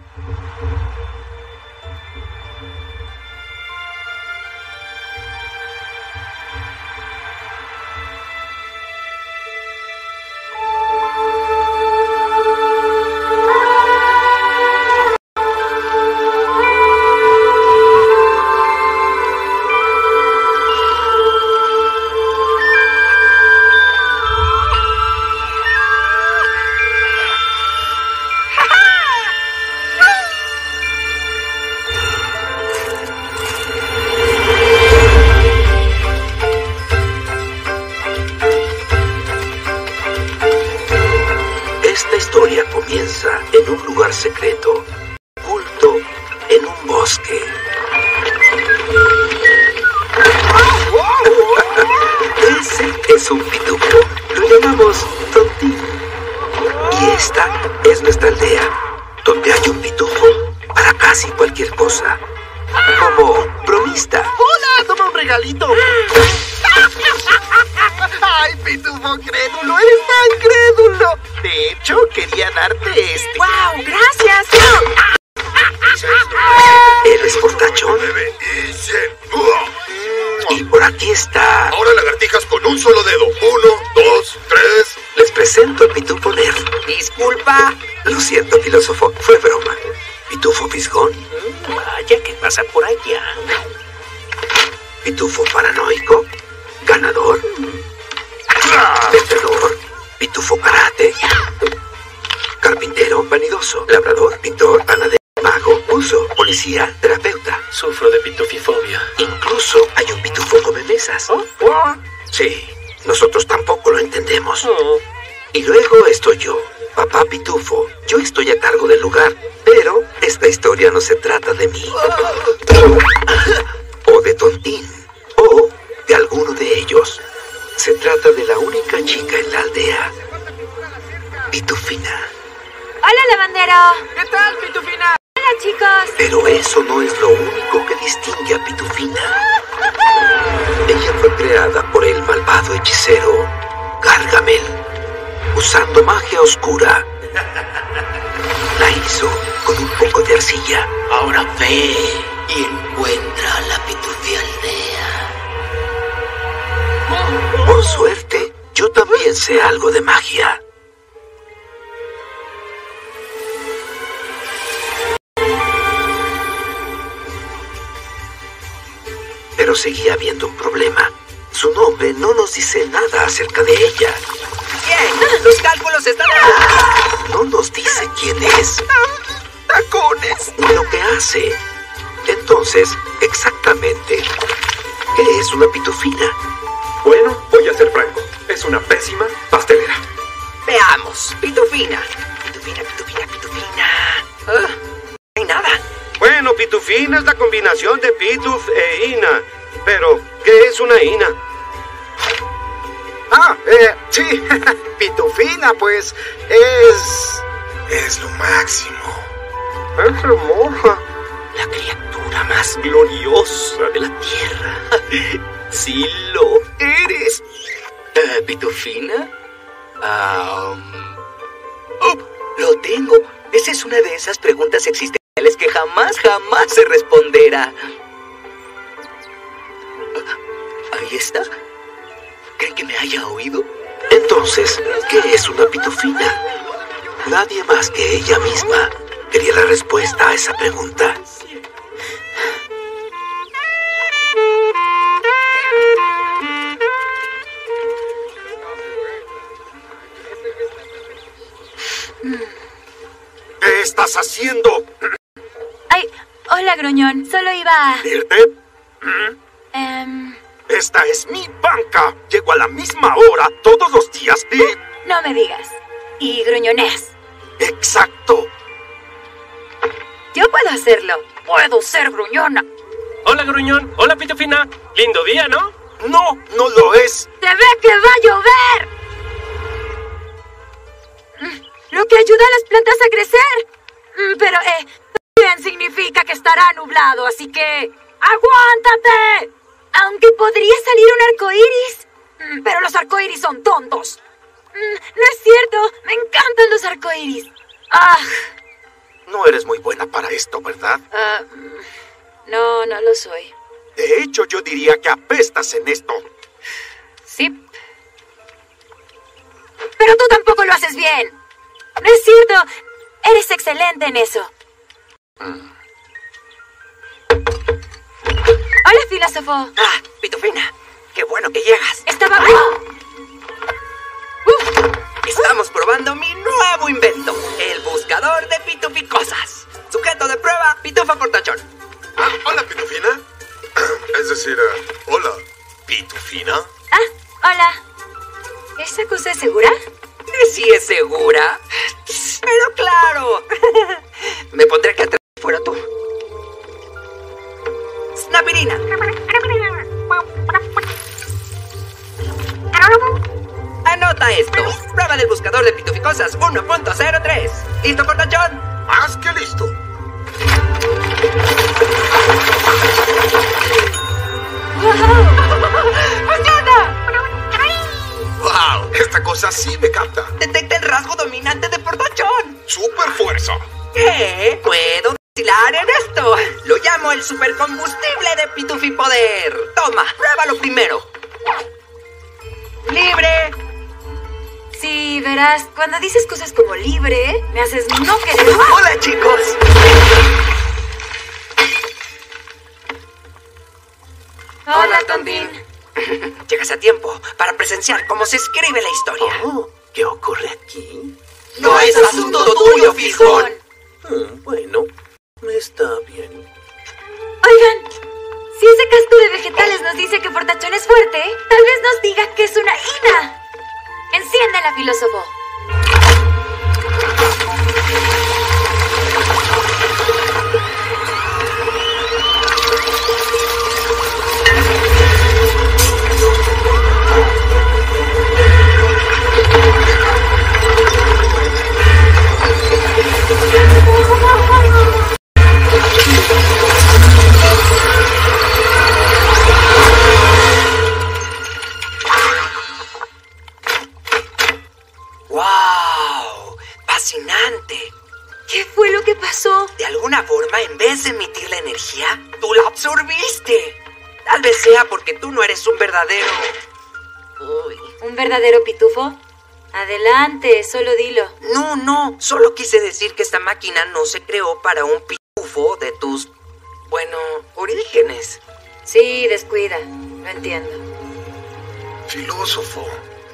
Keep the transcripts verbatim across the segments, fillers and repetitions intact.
En un lugar secreto, oculto en un bosque. Ese es un pitufo. Lo llamamos Tontín. Y esta es nuestra aldea, donde hay un pitufo para casi cualquier cosa. Como bromista. ¡Hola! ¡Toma un regalito! ¡Ay, pitufo crédulo! ¡Eres tan crédulo! De hecho, quería darte este. ¡Wow! ¡Gracias! Él es fortachón. Y por aquí está... Ahora lagartijas con un solo dedo. Uno, dos, tres. Les presento al pitufo nerd. Disculpa. Lo siento, filósofo. Fue broma. Pitufo fisgón. Vaya, ¿qué pasa por allá? Pitufo paranoico. Ganador. Vendedor. Pitufo karate. Carpintero, vanidoso. Labrador, pintor, panadero, mago, uso, policía, terapeuta. Sufro de pitufifobia. Incluso hay un pitufo come mesas. ¿Oh? ¿Oh? Sí, nosotros tampoco lo entendemos. Oh. Y luego estoy yo, papá pitufo. Yo estoy a cargo del lugar, pero esta historia no se trata de mí. O de Tontín, o de alguno de ellos. Se trata de la única chica en la aldea, Pitufina. Hola, lavandero. ¿Qué tal, Pitufina? Hola, chicos. Pero eso no es lo único que distingue a Pitufina. Ella fue creada por el malvado hechicero Gargamel, usando magia oscura. La hizo con un poco de arcilla. Ahora ve y encuentra a la Pitufialdea. Por suerte, yo también sé algo de magia. Pero seguía habiendo un problema. Su nombre no nos dice nada acerca de ella. Bien, los cálculos están... No nos dice quién es, ¡Tacones! ni lo que hace. Entonces, exactamente, ¿qué es una pitufina? Bueno, voy a ser franco. Es una pésima pastelera. Veamos. Pitufina. Pitufina, pitufina, pitufina. Ah, no hay nada. Bueno, pitufina es la combinación de pituf e ina. Pero, ¿qué es una ina? Ah, eh, sí. Pitufina, pues, es... Es lo máximo. Es hermosa. La criatura más gloriosa de la tierra. Sí lo eres. Uh, ¿Pitufina? Um... Oh, lo tengo. Esa es una de esas preguntas existenciales que jamás, jamás se responderá. Uh, ahí está. ¿Creen que me haya oído? Entonces, ¿qué es una pitufina? Nadie más que ella misma quería la respuesta a esa pregunta. ¿Qué estás haciendo? Ay, hola, gruñón. Solo iba a... ¿Irte? Em, Esta es mi banca. Llego a la misma hora todos los días y... no me digas. Y gruñones. Exacto. Yo puedo hacerlo. Puedo ser gruñona. Hola, gruñón. Hola, Pitufina. Lindo día, ¿no? No, no lo es. ¡Se ve que va a llover! Mm, Lo que ayuda a las plantas a crecer. Mm, Pero, eh, también significa que estará nublado, así que... ¡aguántate! Aunque podría salir un arco iris. Mm, Pero los arcoíris son tontos. Mm, No es cierto. Me encantan los arcoíris. ¡Ah! No eres muy buena para esto, ¿verdad? Ah, no, no lo soy. De hecho, yo diría que apestas en esto. Sí. Pero tú tampoco lo haces bien. No es cierto. Eres excelente en eso. Mm. Hola, filósofo. Ah, Pitufina. Qué bueno que llegas. Estaba... Uf. Estamos probando mi nuevo invento, el buscador de pituficosas. Sujeto de prueba, Pitufo Fortachón. Ah, hola, Pitufina. Es decir, uh, hola, Pitufina. Ah, hola. ¿Esa cosa es segura? Sí es segura. Pero claro. Me pondré aquí atrás si fuera tú. Snapirina. Anota esto. Prueba del buscador de pituficosas uno punto cero tres. ¿Listo, Fortachón? Más que listo. ¡Funciona! ¡Wow! Esta cosa sí me capta. Detecta el rasgo dominante de Fortachón. ¡Super fuerza! ¿Qué? Puedo vacilar en esto. Lo llamo el supercombustible de Pitufipoder. Toma, pruébalo primero. ¡Libre! Sí, verás, cuando dices cosas como libre, me haces no querer... ¡Hola, chicos! Hola, Tontín. Llegas a tiempo para presenciar cómo se escribe la historia. Oh, ¿qué ocurre aquí? ¡No es asunto tuyo, Fisgón! Mm, bueno, está bien. Oigan, si ese casco de vegetales nos dice que Fortachón es fuerte, tal vez nos diga que es una ina. Enciéndela, filósofo. ¡Wow! ¡Fascinante! ¿Qué fue lo que pasó? De alguna forma, en vez de emitir la energía, tú la absorbiste. Tal vez sea porque tú no eres un verdadero... Uy. ¿Un verdadero pitufo? Adelante, solo dilo. No, no. Solo quise decir que esta máquina no se creó para un pitufo de tus... bueno, orígenes. Sí, descuida. Lo entiendo. Filósofo.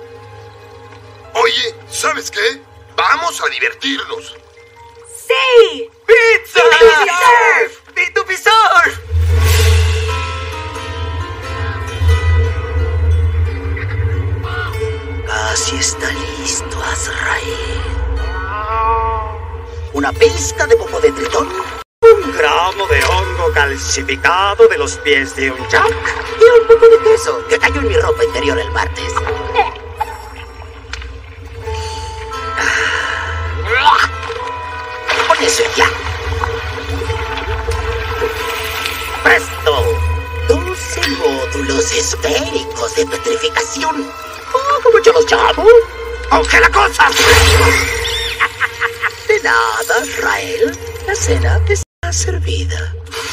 Oye, ¿sabes qué? Vamos a divertirnos. ¡Sí! ¡Pizza! ¡Surf! ¡Pitufisurf! Casi está listo, Azrael. Una pizca de popo de tritón. Un gramo de hongo calcificado de los pies de un jack. Y un poco de queso que cayó en mi ropa interior el martes. Con eso ya. ¡Presto! doce módulos esféricos de petrificación. Oh, ¿cómo yo los llamo? ¡Congela cosas! De nada, Rael. La cena está servida.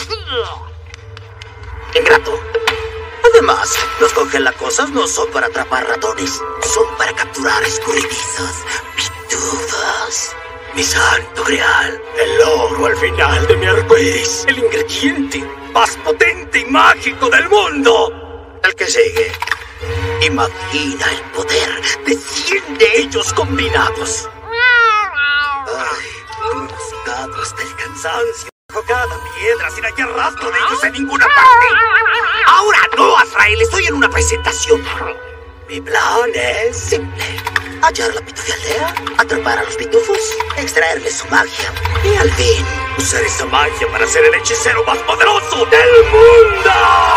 Ingrato. Además, los congelacosas no son para atrapar ratones. Son para capturar escurridizos pitufos. Mi santo grial. El oro al final de mi arcoíris. El ingrediente más potente y mágico del mundo. El que sigue. Imagina el poder de cien de ellos combinados. Ay, buscado hasta el cansancio. Bajo cada piedra sin hallar rastro de ellos en ninguna parte. Ahora no, Azrael, estoy en una presentación. Mi plan es simple. Hallar la pitufialdea, atrapar a los pitufos, extraerles su magia y al fin usar esa magia para ser el hechicero más poderoso del mundo.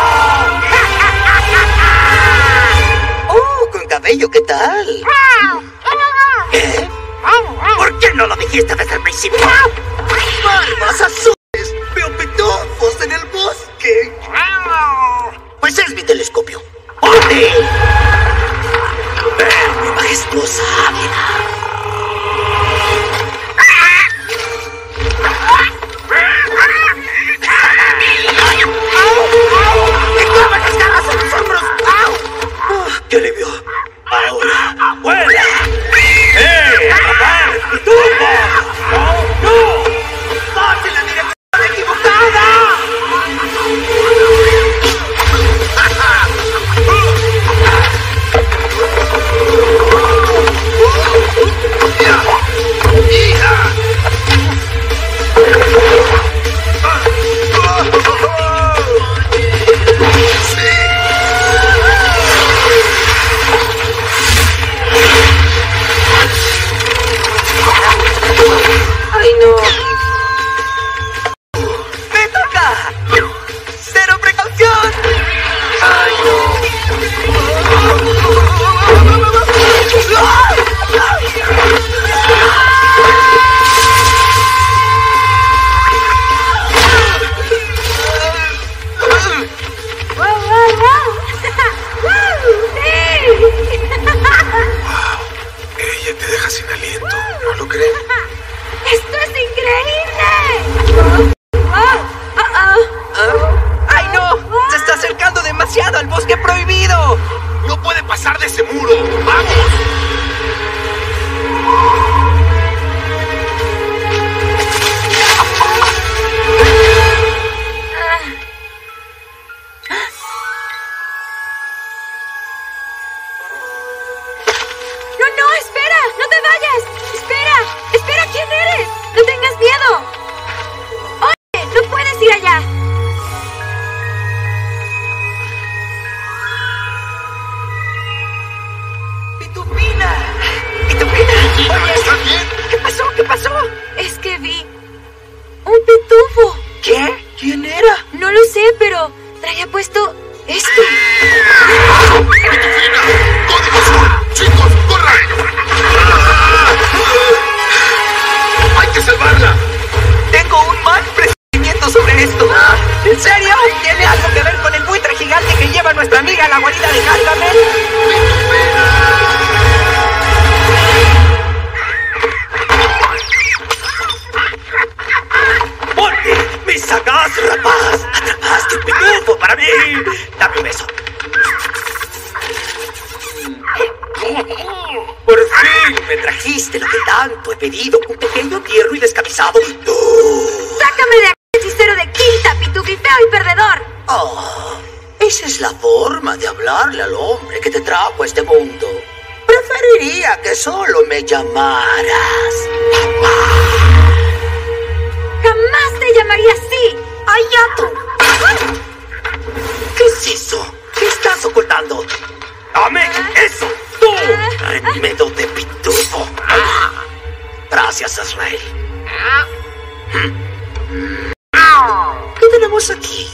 ¡Oh, con cabello, qué tal! ¿Qué? ¿Por qué no lo dijiste desde el principio? ¡Barbas azules! ¡Veo pitufos en el bosque! Pues es mi telescopio. ¡Órale! ¡Ven, mi majestuosa águila! ¿Quién era? No lo sé, pero traía puesto esto. ¡Pitufina! ¡Código azul! ¡Chicos, corran! ¡Hay que salvarla! Tengo un mal presentimiento sobre esto. ¿En serio? ¿Tiene algo que ver con el buitre gigante que lleva a nuestra amiga a la guarida de Gargamel? ¡Oye, mi sagaz rapaz! ¡Atrapaste un pitufo para mí! ¡Dame un beso! ¡Por fin me trajiste lo que tanto he pedido! ¡Un pequeño, tierno y descamisado! ¡Sácame de aquí, hechicero de quinta, pitufifeo y perdedor! Oh, esa es la forma de hablarle al hombre que te trajo a este mundo. Preferiría que solo me llamaras papá. ¡Jamás te llamaría así! ¡Ay, ya tú! ¿Qué es eso? ¿Qué estás ocultando? ¡Dame eso! ¡Tú! ¡Remedo de pitufo! Gracias, Azrael. ¿Qué tenemos aquí?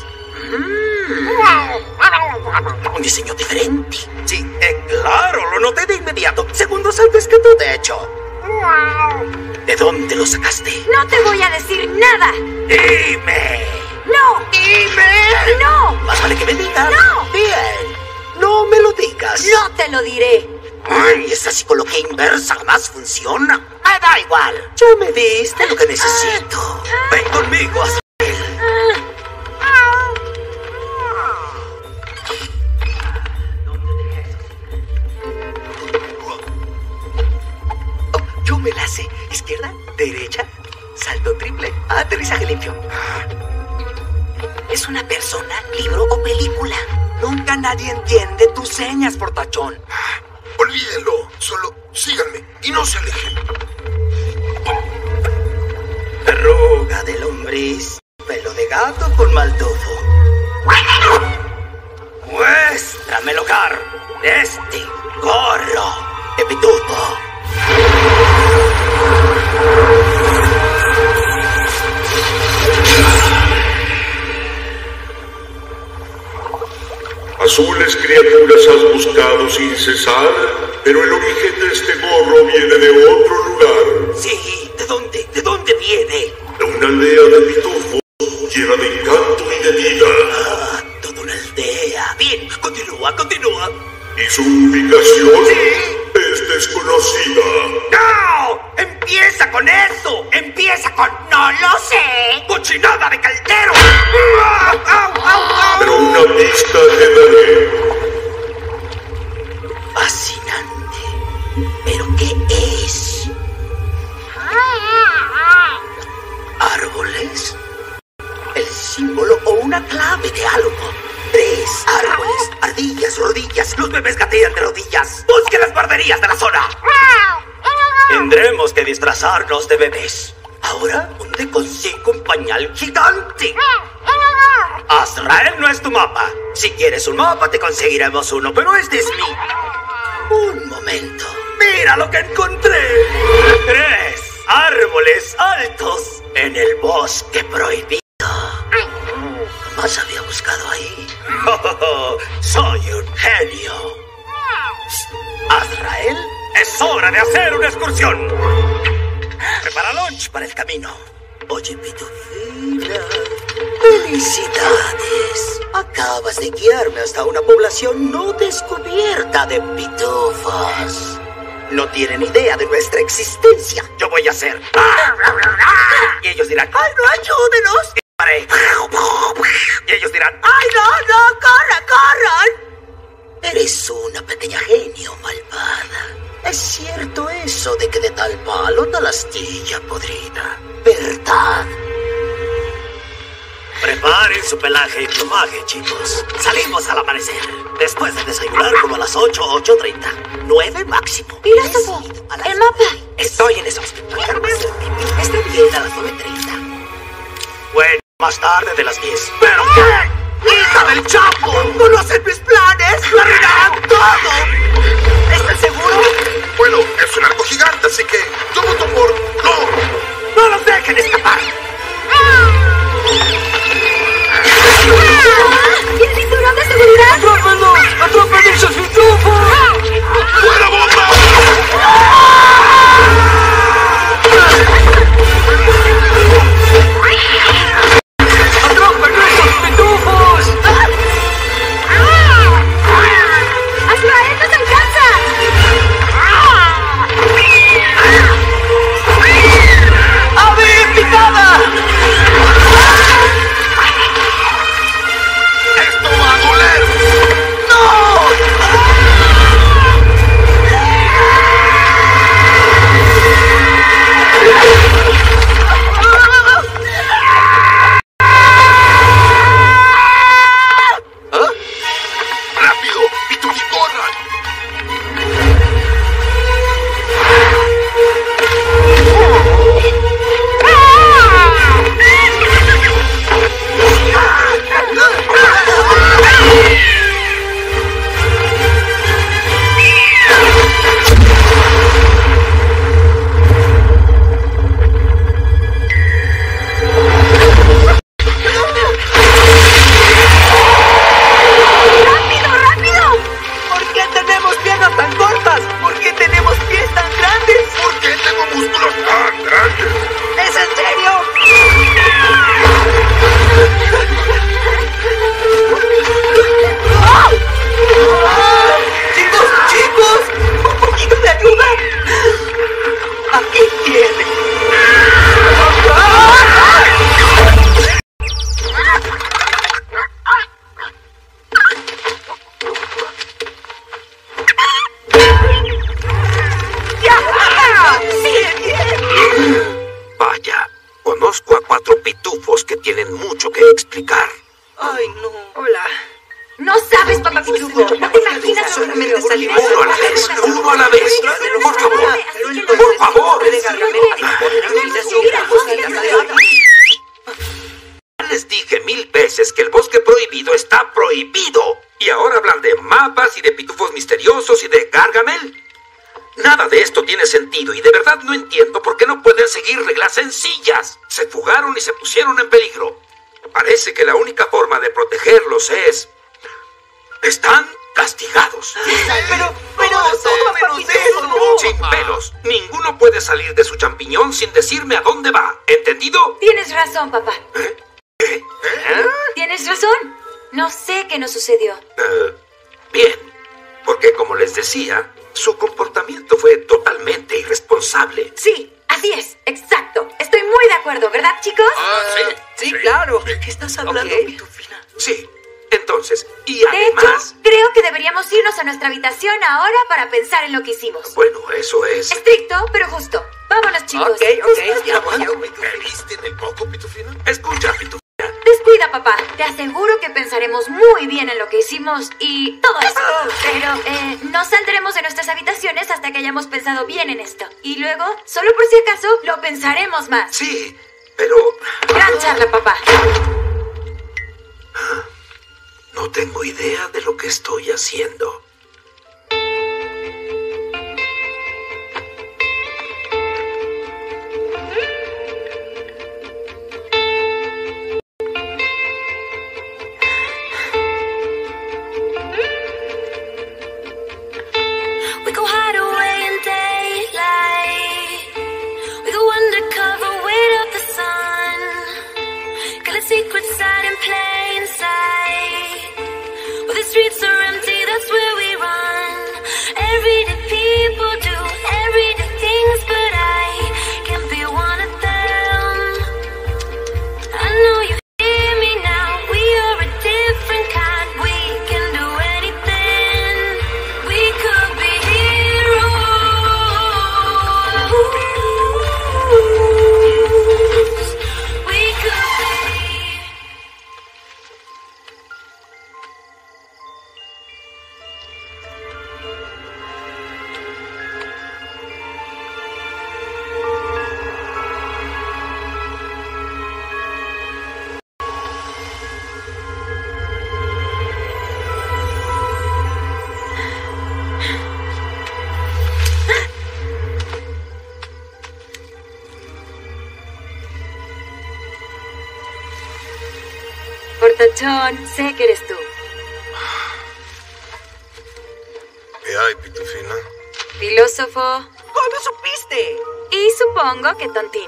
Un diseño diferente. Sí, eh, claro, lo noté de inmediato. Segundos antes que tú, de hecho. ¿De dónde lo sacaste? ¡No te voy a decir nada! ¡Dime! ¡No! ¡Dime! ¡No! Más vale que me digas. ¡No! Bien. No me lo digas. ¡No te lo diré! Ay, esa psicología inversa jamás funciona. Me da igual. Ya me diste lo que necesito. Ven conmigo, Azrael. Yo me la sé. Izquierda, derecha, salto triple, aterrizaje limpio. ¿Es una persona, libro o película? Nunca nadie entiende tus señas, portachón. Olvídenlo. Solo síganme y no se alejen. Verruga de lombriz, pelo de gato con mal tufo. Muéstrame el hogar de este gorro de pitufo. Azules criaturas has buscado sin cesar, pero el origen de este gorro viene de otro lugar. Sí, ¿de dónde? ¿De dónde viene? De una aldea de pitufos llena de encanto y de vida. Ah, toda una aldea. Bien, continúa, continúa. Y su ubicación ¿Sí? es desconocida. ¡No! ¡Empieza con eso! ¡Empieza con no lo sé! ¡Cochinada de caldero! ¡Au, au, au, au! Pero una pista te daré. Fascinante. ¿Pero qué es? ¿Árboles? ¿El símbolo o una clave de algo? Tres árboles, ardillas, rodillas. Los bebés gatean de rodillas. Busque las guarderías de la zona. Tendremos que disfrazarnos de bebés. Ahora, ¿dónde consigo un pañal gigante? Azrael no es tu mapa. Si quieres un mapa, te conseguiremos uno, pero este es mi... Un momento. ¡Mira lo que encontré! Tres árboles altos en el bosque prohibido. Jamás había buscado ahí. Oh, soy un genio. ¿Azrael? ¡Es hora de hacer una excursión! Prepara lunch para el camino. Oye, Pitufina, felicidades. Acabas de guiarme hasta una población no descubierta de pitufos. No tienen idea de nuestra existencia. Yo voy a hacer... Y ellos dirán, ¡ay, no, ayúdenos! Y ellos dirán, ¡ay, no, no, corran, corran! Eres una pequeña genio malvada. Es cierto eso de que de tal palo tal astilla podrida, ¿verdad? Preparen su pelaje y plumaje, chicos. Salimos al amanecer. Después de desayunar como a las ocho, ocho treinta. nueve máximo. Filósofo, el mapa. Estoy en eso. Está bien a las nueve treinta. Bueno, más tarde de las diez. ¿Pero qué? ¡Hija del Chapo! ¿Conocen mis planes? ¡Lo arruinarán todo! ¿Estás seguro? Bueno, es un arco gigante, así que yo voto por no. ¡No los dejen escapar! explicar. Ay, no. Hola. No sabes, papá Pitufo. No te imaginas solamente salir. Uno a la vez, uno a la vez. Por favor, por favor. Les dije mil veces que el bosque prohibido está prohibido. Y ahora hablan de mapas y de pitufos misteriosos y de Gargamel. Nada de esto tiene sentido y de verdad no entiendo por qué no pueden seguir reglas sencillas. Se fugaron y se pusieron en peligro. Parece que la única forma de protegerlos es... están castigados. Pero, pero, todo menos eso. Sin pelos. Ninguno puede salir de su champiñón sin decirme a dónde va. ¿Entendido? Tienes razón, papá. ¿Eh? ¿Eh? ¿Eh? Tienes razón. No sé qué nos sucedió. Uh, bien, porque como les decía, su comportamiento fue totalmente irresponsable. Sí, así es, exacto. Estoy muy de acuerdo, ¿verdad, chicos? Ah, sí, sí, sí, claro. ¿De qué estás hablando, okay. Pitufina? Sí, entonces, y además... De hecho, creo que deberíamos irnos a nuestra habitación ahora para pensar en lo que hicimos. Bueno, eso es... estricto, pero justo. Vámonos, chicos. Ok, ok, ya voy. ¿Me viste en el coco, Pitufina? Escucha, Pitufina. Descuida, papá. Te aseguro que pensaremos muy bien en lo que hicimos y todo eso. Pero, eh, no saldremos de nuestras habitaciones hasta que hayamos pensado bien en esto. Y luego, solo por si acaso, lo pensaremos más. Sí, pero... Gran charla, papá. No tengo idea de lo que estoy haciendo. Fortachón, sé que eres tú. ¿Qué hay, Pitufina? Filósofo. ¿Cómo supiste? Y supongo que tontín.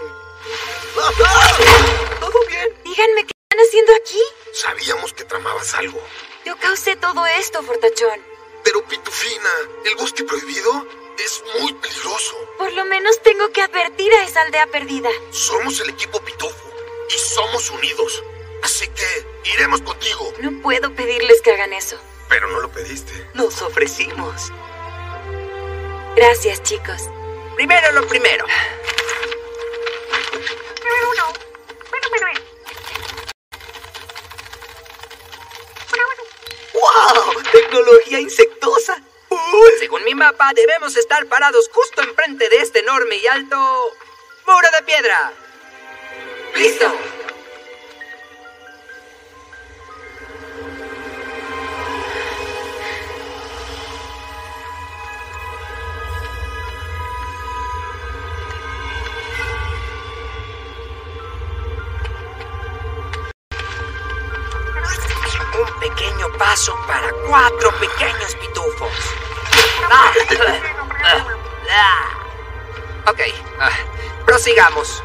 ¿Todo bien? Díganme, ¿qué están haciendo aquí? Sabíamos que tramabas algo. Yo causé todo esto, Fortachón. Pero, Pitufina, el bosque prohibido es muy peligroso. Por lo menos tengo que advertir a esa aldea perdida. Somos el equipo Pitufo y somos unidos. Así que iremos contigo. No puedo pedirles que hagan eso. Pero no lo pediste. Nos ofrecimos. Gracias, chicos. Primero lo primero. ¡Wow! ¡Tecnología insectosa! Uh, según mi mapa, debemos estar parados justo enfrente de este enorme y alto muro de piedra. ¡Listo! Un pequeño paso para cuatro pequeños pitufos. Ah, ah, ah. Ok, ah, prosigamos.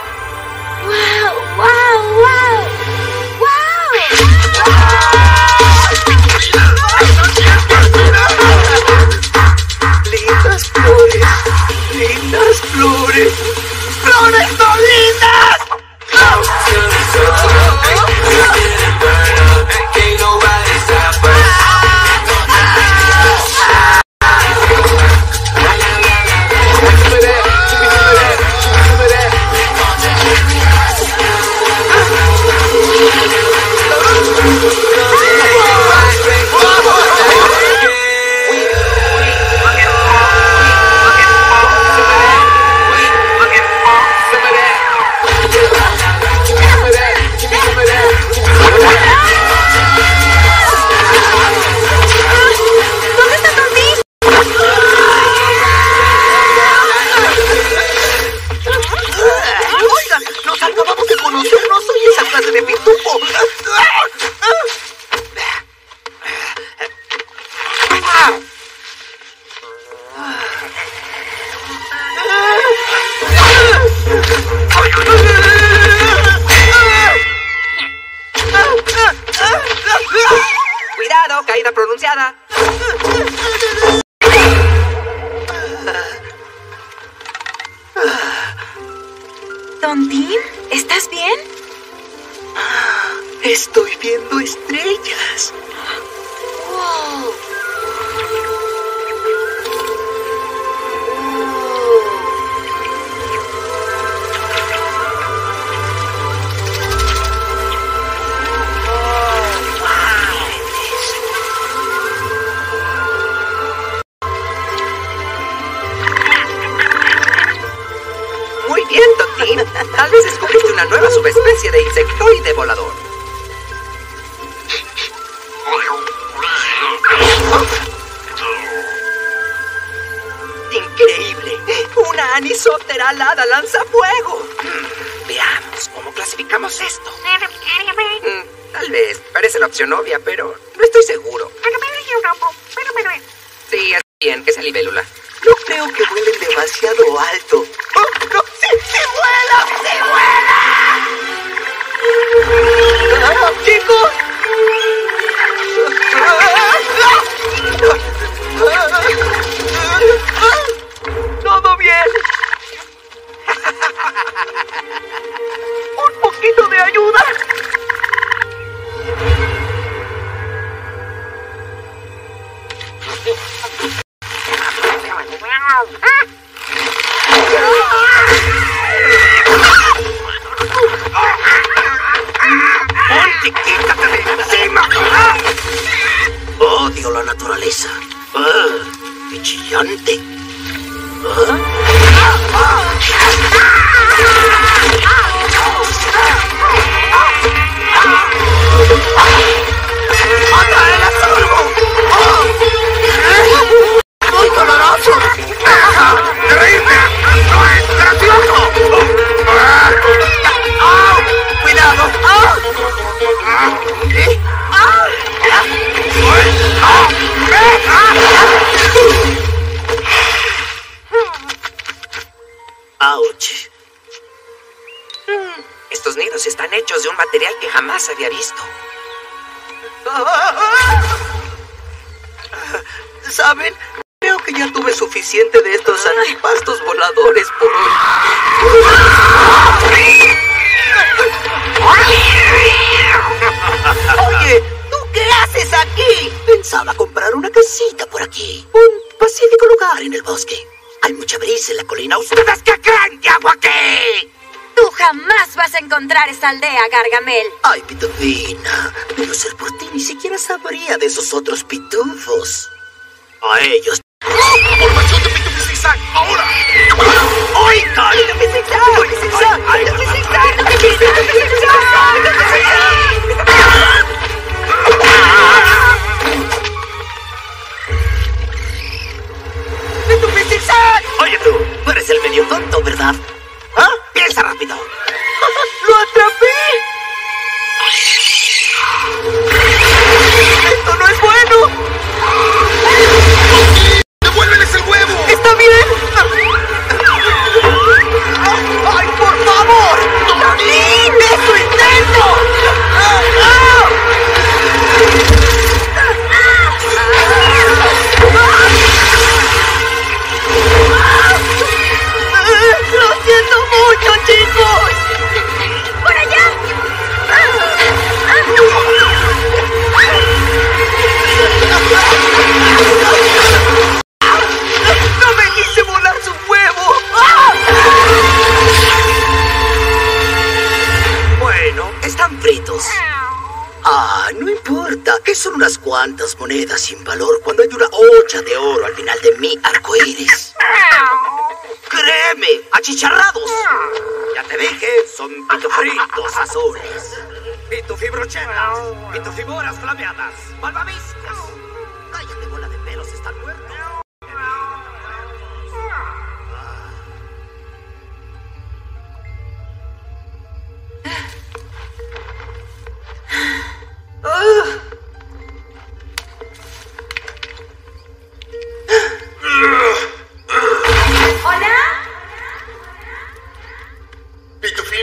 ¡Wow! ¡Wow! ¡Wow! Cuidado, caída pronunciada. Tontín, ¿estás bien? Estoy viendo estrellas. Wow. Muy bien, Tontín. Tal vez descubriste una nueva subespecie de insectoide volador. ¡Increíble! ¡Una anisóptera alada lanzafuego! Hmm, veamos, ¿cómo clasificamos esto? Hmm, tal vez, parece la opción obvia, pero no estoy seguro. Sí, es bien, que sea libélula. No creo que vuelen demasiado alto. ¡Oh, no! ¡Sí, sí vuela! ¡Sí vuela! ¡Ah, chicos! ¡Todo bien! ¡Un poquito de ayuda! ¡Ponte, quítate de encima! Odio la naturaleza. ¡Ah! ¡Qué chillante! ¡Atrae la salvo! ¡Muy doloroso! ¡De reírme! ¡No es gracioso! ¡Cuidado! ¿Qué? ¡Auch! Estos nidos están hechos de un material que jamás había visto. ¿Saben? Creo que ya tuve suficiente de estos antipastos voladores por hoy. Oye, ¿tú qué haces aquí? Pensaba comprar una casita por aquí. Un pacífico lugar en el bosque. Hay mucha brisa en la colina. ¿Ustedes qué creen que hago aquí? Tú jamás vas a encontrar esa aldea, Gargamel. Ay, Pitufina, de no ser por ti, ni siquiera sabría de esos otros pitufos. A ellos. ¡Formación de Pitufo Zigzag! ¡Ahora! ¡Oiga! ¡Pitufo Zigzag! ¡Pitufo Zigzag! ¡Pitufo Zigzag! ¡Pitufo Zigzag! ¡Pitufo Zigzag! Oye tú, tú eres el medio tonto, ¿verdad? ¿Ah? ¡Piensa rápido! ¡Lo atrapé! ¡Esto no es bueno! ¡Devuélveles el huevo! ¡Está bien! ¡Ay, por favor! ¡Tontín! ¡Eso intento! ¡Lo siento mucho, chicos! ¡Por allá! ¡No me quise volar su huevo! Bueno, están fritos. Ah, no importa. Que son unas cuantas monedas sin valor cuando hay una hocha de oro al final de mi arco iris. ¡Créeme! ¡Achicharrados! Ya te dije, son pitufritos azules. Pitufibrochetas, pitufiboras flameadas, malvaviscos. Cállate, bola de pelos, están muertos. ¿Hola? Pitufina.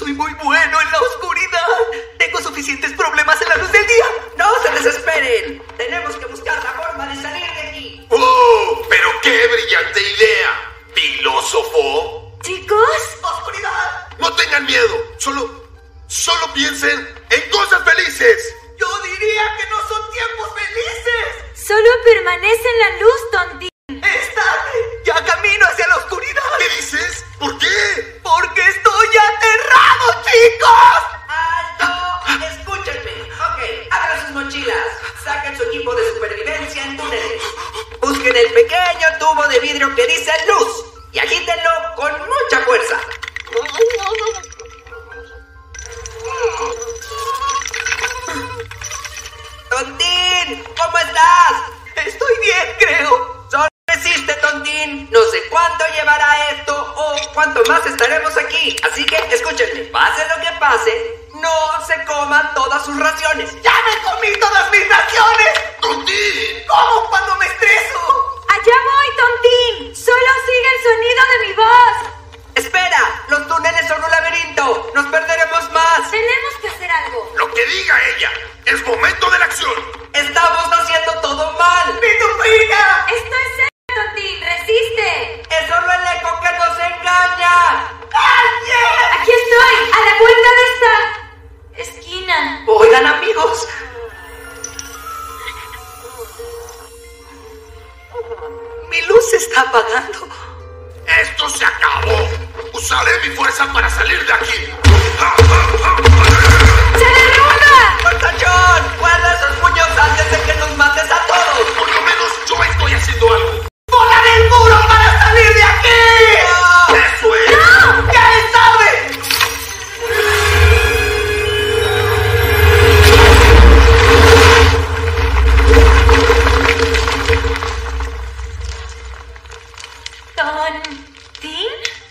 soy muy bueno en la oscuridad. Tengo suficientes problemas en la luz del día. No se desesperen. Tenemos que buscar la forma de salir de aquí. ¡Oh! ¡Pero qué brillante idea! ¿Filósofo? ¿Chicos? ¡Oscuridad! No tengan miedo. Solo... Solo piensen en cosas felices. Yo diría que no son tiempos felices. Solo permanece en la luz, tontín. Es tarde. Ya camino hacia la oscuridad. ¿Qué dices? ¿Por qué? Porque estoy aterrado, chicos. ¡Alto! Escúchenme. Ok, abran sus mochilas. Saquen su equipo de supervivencia en túneles. Busquen el pequeño tubo de vidrio que dice luz y agítenlo con mucha fuerza. ¡Tontín! ¿Cómo estás? Estoy bien, creo. Solo resiste, Tontín. No sé cuánto llevará esto o cuánto más estaremos aquí. Así que escúchenme. Pase lo que pase, no se coman todas sus raciones. ¡Ya me comí todas mis raciones! ¡Tontín! ¿Cómo cuando me estreso? ¡Allá voy, tontín! ¡Solo sigue el sonido de mi voz! ¡Espera! ¡Los túneles son un laberinto! ¡Nos perderemos más! Tenemos que hacer algo. Lo que diga ella. Es momento de la acción. ¡Estamos haciendo todo mal! ¡Pitufina! Esto es serio, tontín. ¡Resiste! ¡Es solo el eco que nos engaña! ¡Alguien! Aquí estoy, a la vuelta de esta esquina. Oigan, amigos. Mi luz se está apagando. ¡Esto se acabó! Usaré mi fuerza para salir de aquí. ¡Se derrumba! ¡Fortachón! ¡Guarda esos puños antes de que nos mates a todos! Por lo menos yo estoy haciendo algo. ¡Volar el muro para salir de aquí! ¡No! ¡Eso es! ¡No! ¡Ya es tarde! ¿Tontín?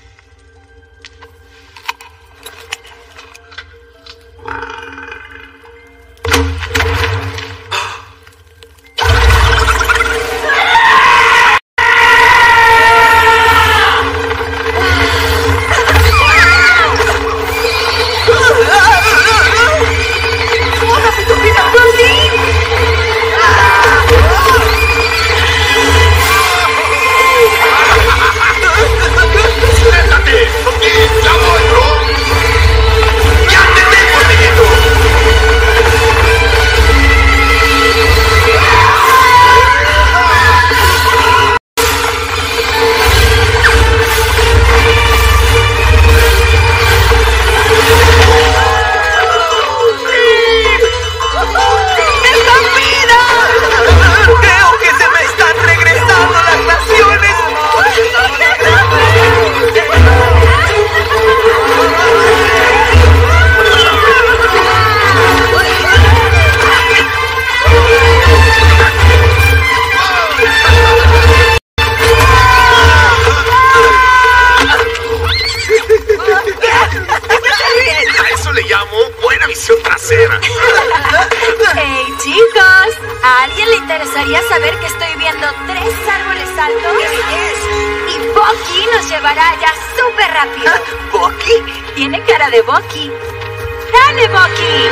Hey, chicos, ¿a alguien le interesaría saber que estoy viendo tres árboles altos? Y Bucky nos llevará allá súper rápido. ¿Bucky? Tiene cara de Bucky. ¡Dale, Bucky!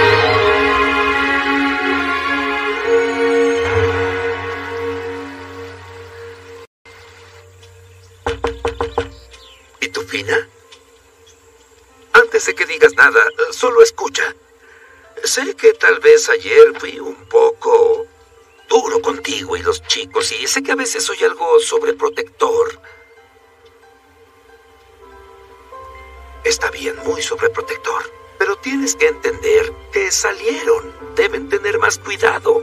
¿Pitufina? Antes de que digas nada, solo escucha. Sé que tal vez ayer fui un poco duro contigo y los chicos, y sé que a veces soy algo sobreprotector. Está bien, muy sobreprotector, pero tienes que entender que salieron. Deben tener más cuidado.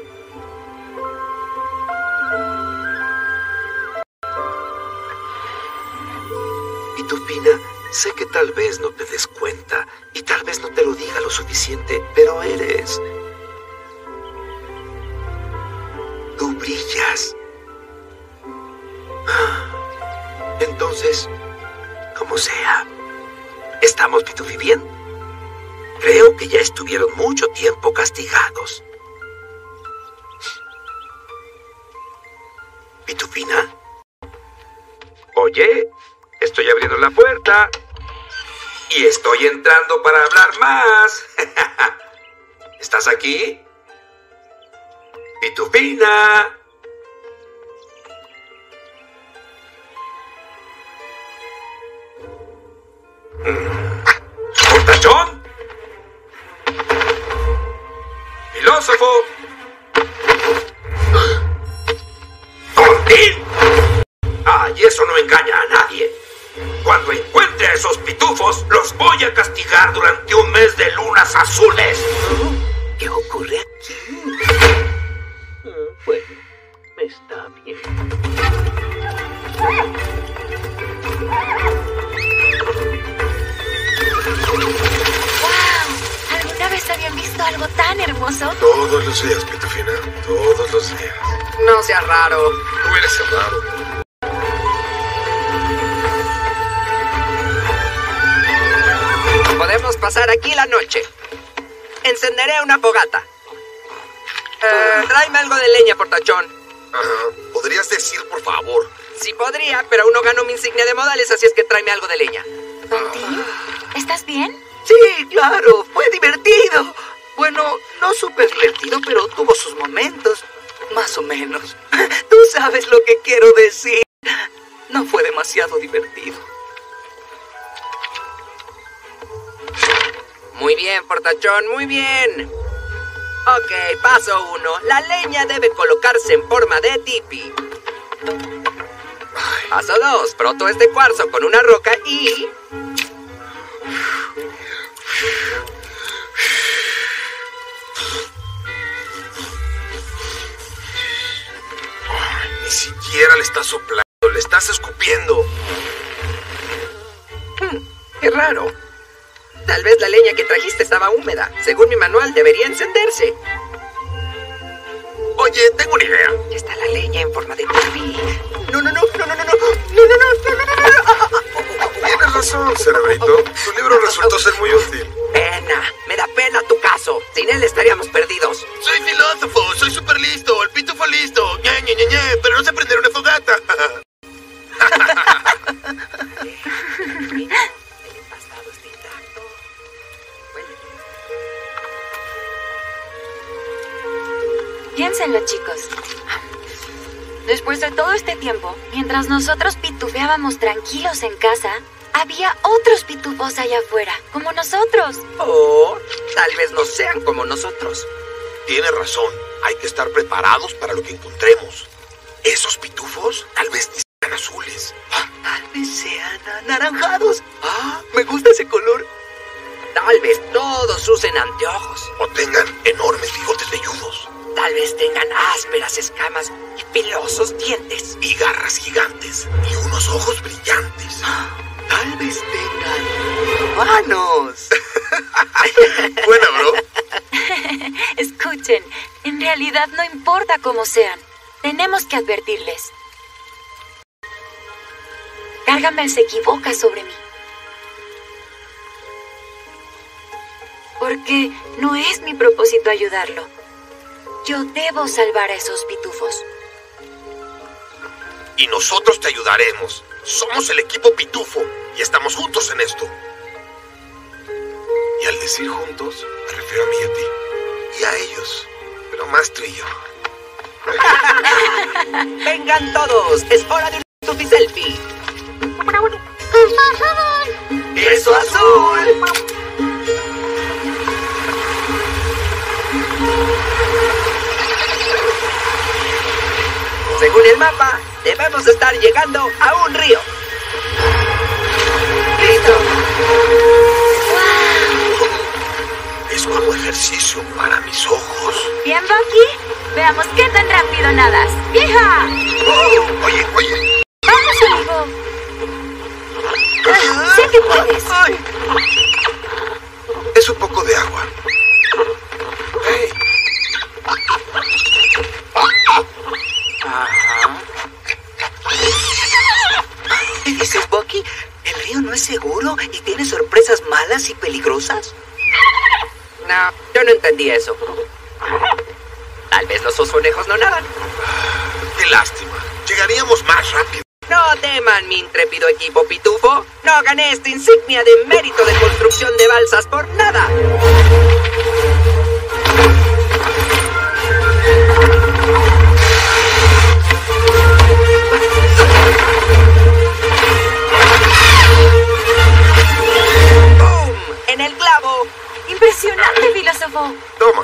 Pitufina, sé que tal vez no te des cuenta y tal vez no te lo diga lo suficiente, pero eres... Tú brillas. Entonces, como sea, ¿estamos, Pitufi, bien? Creo que ya estuvieron mucho tiempo castigados. ¿Pitufina? Oye, estoy abriendo la puerta. Y estoy entrando para hablar más. ¿Estás aquí? Pitufina. ¿Portachón? ¿Filósofo? ¿Tontín? Ay, eso no engaña a nadie. Cuando encuentre a esos pitufos, los voy a castigar durante un mes de lunas azules. ¿Qué ocurre aquí? Bueno, está bien. ¡Wow! ¿Alguna vez habían visto algo tan hermoso? Todos los días, Pitufina. Todos los días. No seas raro. Tú eres el raro. Podemos pasar aquí la noche. Encenderé una fogata. Eh, tráeme algo de leña, portachón. Uh, ¿Podrías decir, por favor? Sí podría, pero aún no gano mi insignia de modales, así es que tráeme algo de leña. ¿Tontín? ¿Estás bien? Sí, claro, fue divertido. Bueno, no súper divertido, pero tuvo sus momentos. Más o menos. Tú sabes lo que quiero decir. No fue demasiado divertido. Muy bien, portachón, muy bien. Ok, paso uno. La leña debe colocarse en forma de tipi. Paso dos. Froto este cuarzo con una roca y... Ni siquiera le estás soplando, le estás escupiendo. Hmm, qué raro. Tal vez la leña que trajiste estaba húmeda. Según mi manual, debería encenderse. Oye, tengo una idea. Ya está la leña en forma de tipi. No, no, no, no, no, no, no, no, no, no, no, no. Tienes razón, cerebrito. Tu libro resultó ser muy útil. Pena, me da pena tu caso. Sin él estaríamos perdidos. Soy filósofo, soy súper listo, el pitufo listo. Ñe, ñe, ñe, ñe, pero no sé prender una fogata. Piénsenlo, chicos. Después de todo este tiempo, mientras nosotros pitufeábamos tranquilos en casa, había otros pitufos allá afuera, como nosotros. O tal vez no sean como nosotros. Tienes razón, hay que estar preparados para lo que encontremos. Esos pitufos tal vez ni sean azules. Tal vez sean anaranjados. Ah, me gusta ese color. Tal vez todos usen anteojos. O tengan enormes bigotes velludos. Tal vez tengan ásperas escamas y filosos dientes. Y garras gigantes. Y unos ojos brillantes. Tal vez tengan manos. Buena, bro. Escuchen, en realidad no importa cómo sean. Tenemos que advertirles. Gargamel se equivoca sobre mí. Porque no es mi propósito ayudarlo. Yo debo salvar a esos pitufos. Y nosotros te ayudaremos. Somos el equipo pitufo y estamos juntos en esto. Y al decir juntos, me refiero a mí y a ti. Y a ellos. Pero más tú y yo. ¡Vengan todos! ¡Es hora de un pitufi selfie! ¡Eso azul! Según el mapa, debemos estar llegando a un río. ¡Listo! ¡Wow! Es como ejercicio para mis ojos. Bien, Bucky. Veamos qué tan rápido nadas. ¡Vieja! Oh, oye, oye. ¡Vamos, amigo! Sé que puedes. Ay. Es un poco de agua. Hey. Ajá. ¿Qué dices, Bucky? ¿El río no es seguro y tiene sorpresas malas y peligrosas? No, yo no entendí eso. Tal vez los fosfonejos no nadan. Qué lástima. Llegaríamos más rápido. No temas, estiman mi intrépido equipo pitufo? No gané esta insignia de mérito de construcción de balsas por nada. ¡Boom! En el clavo. Impresionante, filósofo. Toma.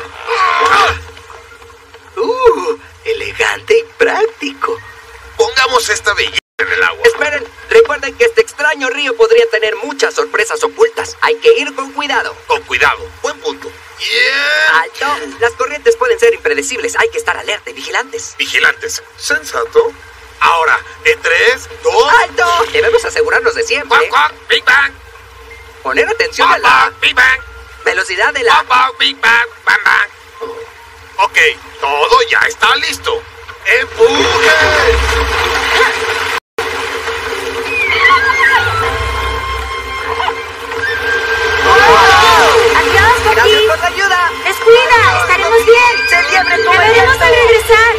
¡Uh! Elegante y práctico. Pongamos esta belleza en el agua. Esperen, recuerden que este extraño río podría tener muchas sorpresas ocultas. Hay que ir con cuidado. Con cuidado. Buen punto. Yeah. ¡Alto! Las corrientes pueden ser impredecibles. Hay que estar alerta y vigilantes. Vigilantes. Sensato. Ahora, en tres, dos... ¡Alto! Debemos asegurarnos de siempre. ¡Cuac, cuac! ¡Big Bang! Poner atención ¡Cuac, a la cuac! ¡Big Bang! velocidad de la... ¡Cuac, cuac! ¡Big Bang! ¡Bang, bang! Ok, todo ya está listo. ¡Empuje! ¡Adiós, ¡Gracias Joaquín! por la ayuda! ¡Descuida! ¡Estaremos bien! ¡Septiembre, ¡Deberemos de regresar!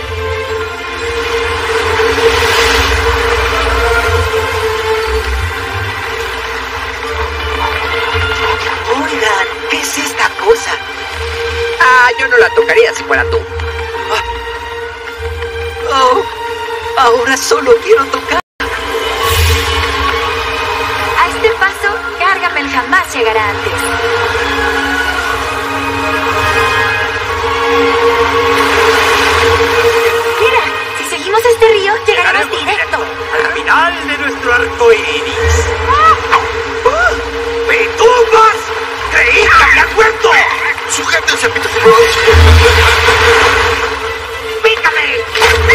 Oigan, ¿qué es esta cosa? Ah, yo no la tocaría si fuera tú. Oh, ahora solo quiero tocar. A este paso, Gargamel jamás llegará antes. Mira, si seguimos este río, llegaremos directo. Al final de nuestro arco iris. ¡Pitufos! ¡Creí que habían muerto! ¡Sujétense, pitufos! ¡Pícame!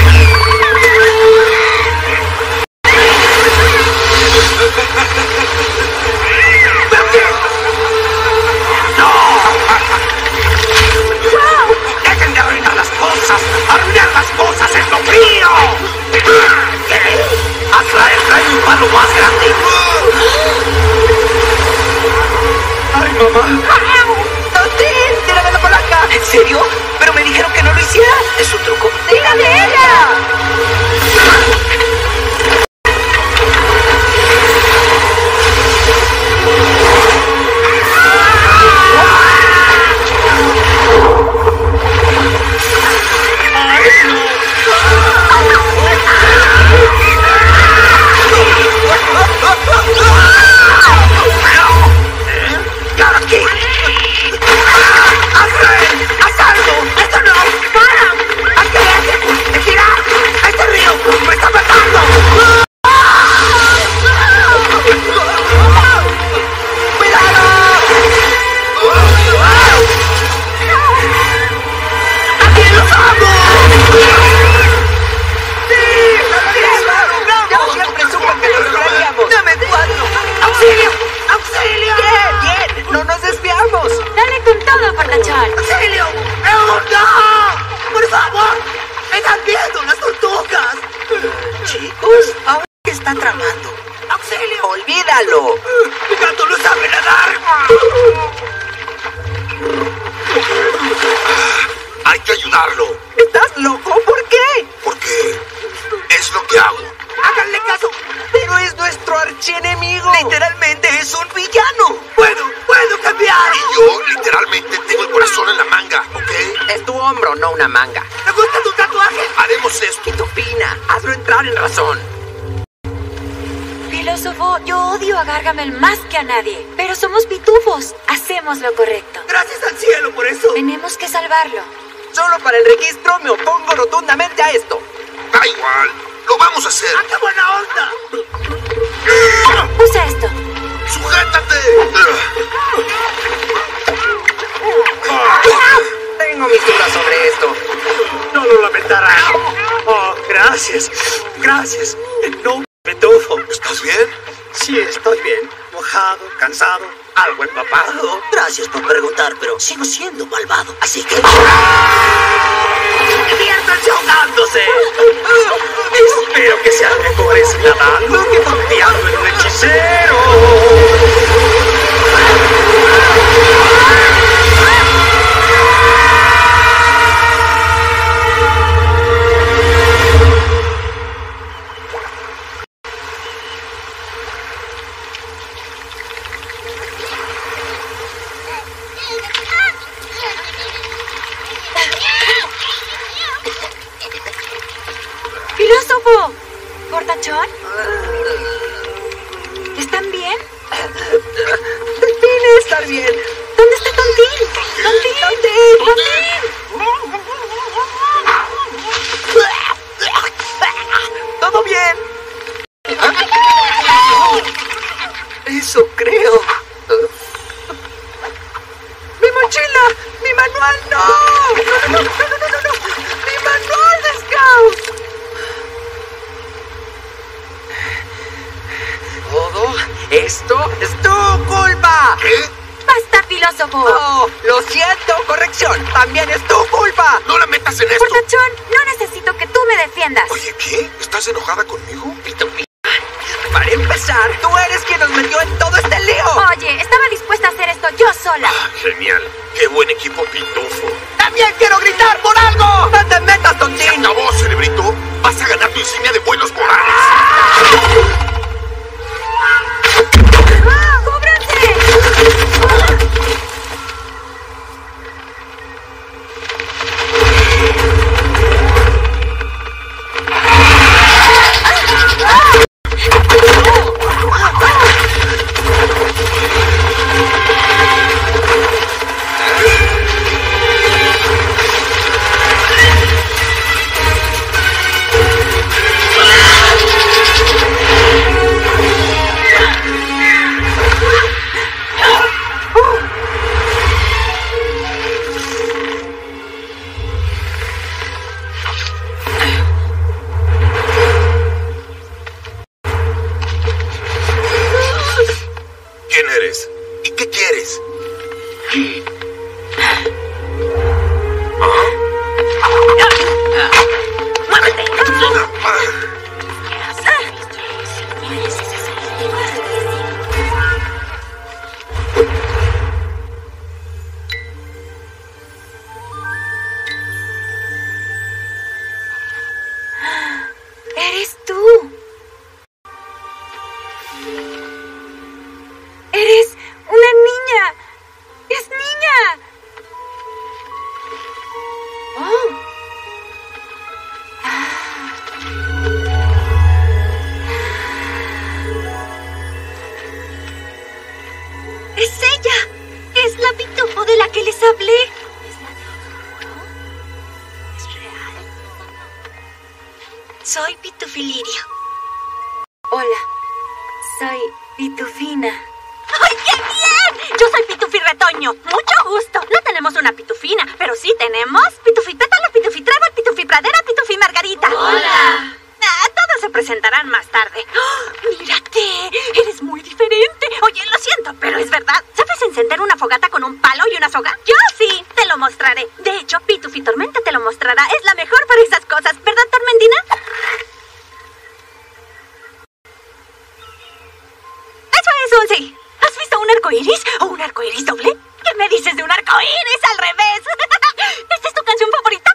¡Wow! ¡Dejen de arruinar las cosas! ¡Arruinar las cosas es lo mío! ¡Azrael, trae un palo más grande! ¡Ay, mamá! ¡Totín! ¡Tírame la palanca! ¿En serio? Pero me dijeron que no lo hiciera. ¿Es un truco? ¡Tírame ella! ¿Y ahora qué? ¡Azrael! ¡Haz algo! ¡Esto no! ¡Para! ¡Hay que ver! ¡Girar! ¡Este río me está matando! ¡Aquí los amo! Yo siempre supe que lo lograríamos. ¡Dame cuatro! ¡Auxilio! ¡Auxilio! ¡Bien, bien! ¡No nos desviamos! ¡Dale con todo, Fortachón! ¡Auxilio! ¡Oh, no! ¡Por favor! ¡Están viendo las tortugas! Chicos, ¿ahora qué están tramando? ¡Auxilio! ¡Olvídalo! ¡Mi gato no sabe nadar! Hay que ayudarlo. ¿Estás loco? ¿Por qué? Porque es lo que hago. ¡Háganle caso! Pero es nuestro archienemigo. Literalmente es un villano. ¡Puedo! ¡Puedo cambiar! Y yo literalmente tengo el corazón en la manga, ¿ok? Es tu hombro, no una manga. ¿Te gusta tu tatuaje? Haremos esto. Pitufina, hazlo entrar en razón. Filósofo, yo odio a Gargamel más que a nadie. Pero somos pitufos. Hacemos lo correcto. Gracias al cielo por eso. Tenemos que salvarlo. Solo para el registro me opongo rotundamente a esto. Da igual. Lo vamos a hacer. ¡Ah, qué buena onda! Usa esto. ¡Sujétate! Tengo mis dudas sobre esto. No lo lamentarás. Oh, gracias. Gracias. No, pitufo. ¿Estás bien? Sí, estoy bien. Mojado, cansado, algo empapado. Gracias por preguntar, pero sigo siendo malvado, así que... ¡Diviértanse ahogándose! Espero que sean mejores nadando que confiando en un hechicero. ¿Portachón? ¿Están bien? Debe estar bien. ¿Dónde está Tontín? ¡Tontín! ¡Tontín! ¡Tontín! ¿Todo bien? Eso creo. ¡Mi mochila! ¡Mi manual! ¡No! ¡No, no, no, no, no, no, no! ¡Mi manual de Scout! Todo esto es tu culpa. ¿Qué? ¡Basta, filósofo! Oh, lo siento, corrección. También es tu culpa. No la metas en esto. Portachón, no necesito que tú me defiendas. Oye, ¿qué? ¿Estás enojada conmigo? Pitufina, para empezar, tú eres quien nos metió en todo este lío. Oye, estaba dispuesta a hacer esto yo sola. Ah, genial. Qué buen equipo pitufo. También quiero gritar por algo. No te metas, Tontín. Se acabó, cerebrito. Vas a ganar tu insignia de buenos morales. ¡Ah! ¡Cóbranse! ¿Quién eres? ¿Y qué quieres? ¡Muévete! ¡Eres tú! ¡Eres una niña! ¡Es niña! ¡Oh! ¡Es ella! ¡Es la pitufo de la que les hablé! ¿Es real? Soy Pitufilirio. Hola, soy Pitufina. ¡Ay, qué bien! Yo soy Pitufi Retoño. Mucho gusto. No tenemos una pitufina, pero sí tenemos Pitufi Pétalo, Pitufi Trébol, Pitufi Pradera, Pitufi Margarita. ¡Hola! Ah, todos se presentarán más tarde. ¡Oh, mírate! Eres muy diferente. Oye, lo siento, pero es verdad. ¿Sabes encender una fogata con un palo y una soga? Yo sí, te lo mostraré. De hecho, Pitufi Tormenta te lo mostrará. Es la mejor para esas cosas, ¿verdad, Tormentina? Eso es un sí. ¿Has visto un arco iris o un arco iris doble? ¿Qué me dices de un arco iris al revés? ¿Esta es tu canción favorita?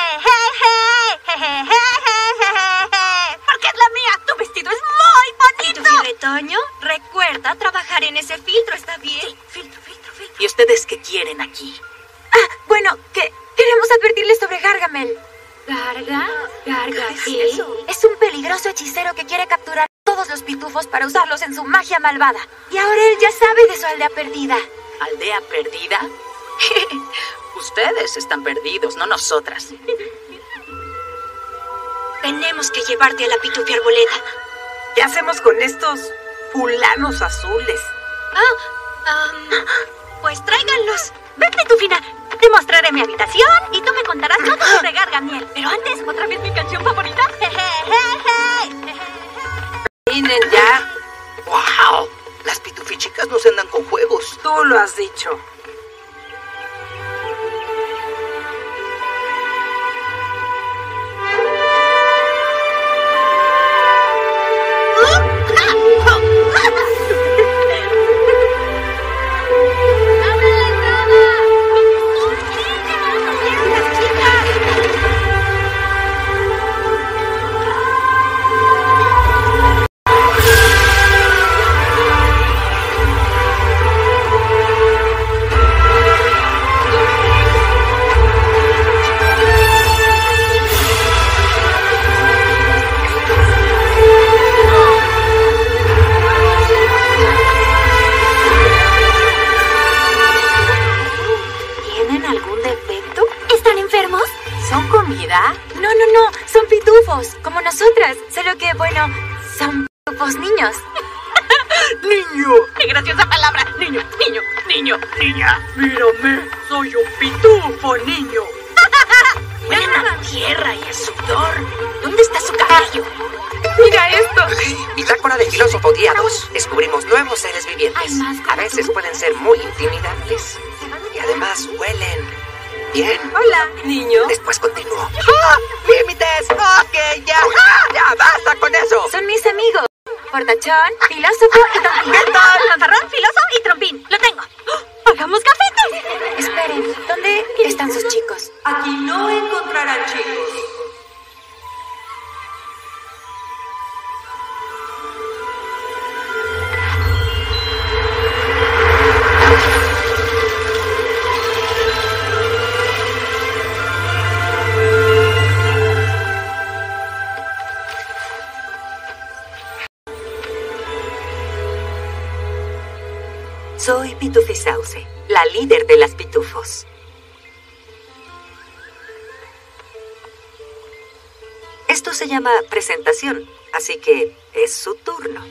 Porque es la mía. Tu vestido es muy bonito. ¿Y tu retoño? Recuerda trabajar en ese filtro, ¿está bien? Sí, filtro, filtro, filtro. ¿Y ustedes qué quieren aquí? Ah, bueno, que queremos advertirles sobre Gargamel. ¿Garga? ¿Garga qué? ¿Es eso? Es un peligroso hechicero que quiere capturar todos los pitufos para usarlos en su magia malvada. Y ahora él ya sabe de su aldea perdida. ¿Aldea perdida? Ustedes están perdidos, no nosotras. Tenemos que llevarte a la Pitufi Arboleda. ¿Qué hacemos con estos fulanos azules? Ah, um, pues tráiganlos. Ven, Pitufina. Te mostraré mi habitación y tú me contarás todo sobre Gargamel. Pero antes, otra vez mi canción favorita. Vienen ya. ¡Wow! Las pitufichicas no se andan con juegos. Tú lo has dicho. nosotras, solo que, bueno, son pitufos niños. ¡Niño! ¡Qué graciosa palabra! Niño, niño, niño, niña. Mírame, soy un pitufo, niño. Huelen a tierra y a sudor. ¿Dónde está su cabello? ¡Mira esto! Bitácora del filósofo día dos. Descubrimos nuevos seres vivientes. A veces pueden ser muy intimidantes. Y además huelen bien. Hola, niño. Después continúo. ¡Ah! ¡Límites! ¡Ok, ya! ¡Ah! ¡Ya basta con eso! Son mis amigos. Portachón, filósofo y trompín. ¿Qué tal? Fanfarrón, filoso y trompín. Lo tengo. ¡Oh! ¡Hagamos cafetes! Esperen, ¿dónde están sus chicos? Aquí no encontrarán chicos. Soy Pitufisauce, la líder de las pitufos. Esto se llama presentación, así que es su turno.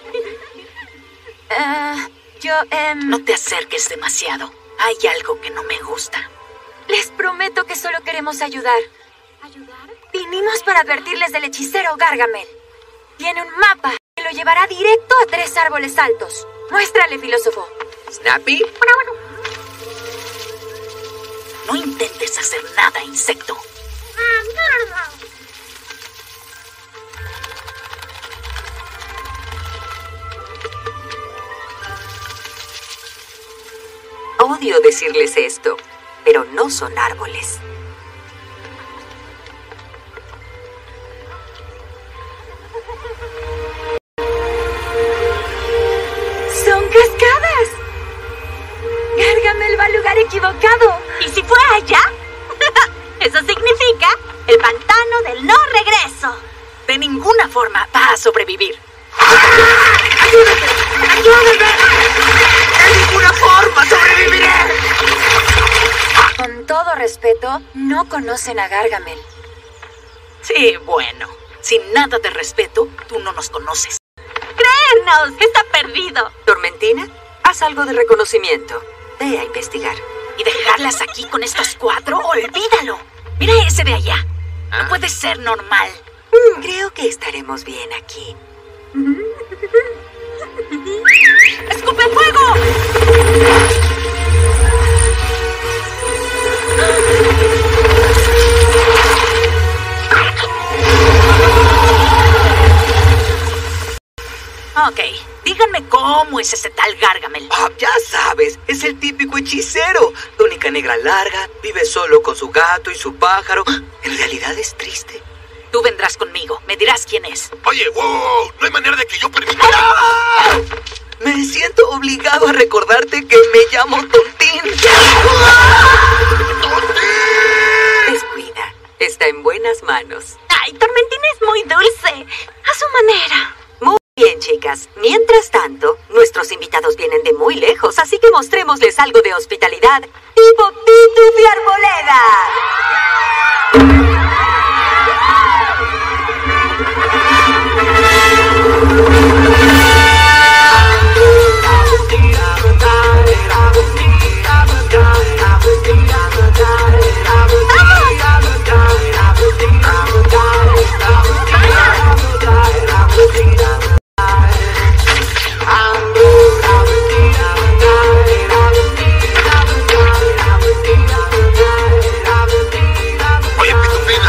Uh, yo, eh... No te acerques demasiado. Hay algo que no me gusta. Les prometo que solo queremos ayudar. ¿Ayudar? Vinimos para advertirles del hechicero Gargamel. Tiene un mapa que lo llevará directo a tres árboles altos. Muéstrale, filósofo. ¿Snappy? No intentes hacer nada, insecto. Odio decirles esto, pero no son árboles. ¡Son cascadas! Gargamel va al lugar equivocado. ¿Y si fue allá? Eso significa el pantano del no regreso. De ninguna forma va a sobrevivir. ¡Ayúdenme! ¡Ayúdenme! ¡De ninguna forma sobreviviré! Con todo respeto, no conocen a Gargamel. Sí, bueno. Sin nada de respeto, tú no nos conoces. ¡Créenos! ¡Está perdido! Tormentina, haz algo de reconocimiento. Ve a investigar. ¿Y dejarlas aquí con estos cuatro? ¡Olvídalo! Mira ese de allá. No puede ser normal. Mm, creo que estaremos bien aquí. ¡Escupe fuego! Ok, díganme cómo es ese tal Gargamel. Ah, ya sabes, es el típico hechicero. Túnica negra larga, vive solo con su gato y su pájaro. En realidad es triste. Tú vendrás conmigo, me dirás quién es. Oye, wow, wow, no hay manera de que yo permita... ¡Ah! Me siento obligado a recordarte que me llamo Tontín. ¡Tontín! Descuida, está en buenas manos. Ay, Tormentina es muy dulce, a su manera. Muy bien, chicas. Mientras tanto, nuestros invitados vienen de muy lejos, así que mostrémosles algo de hospitalidad tipo Pituf y Arboleda. Oye, Pitufín,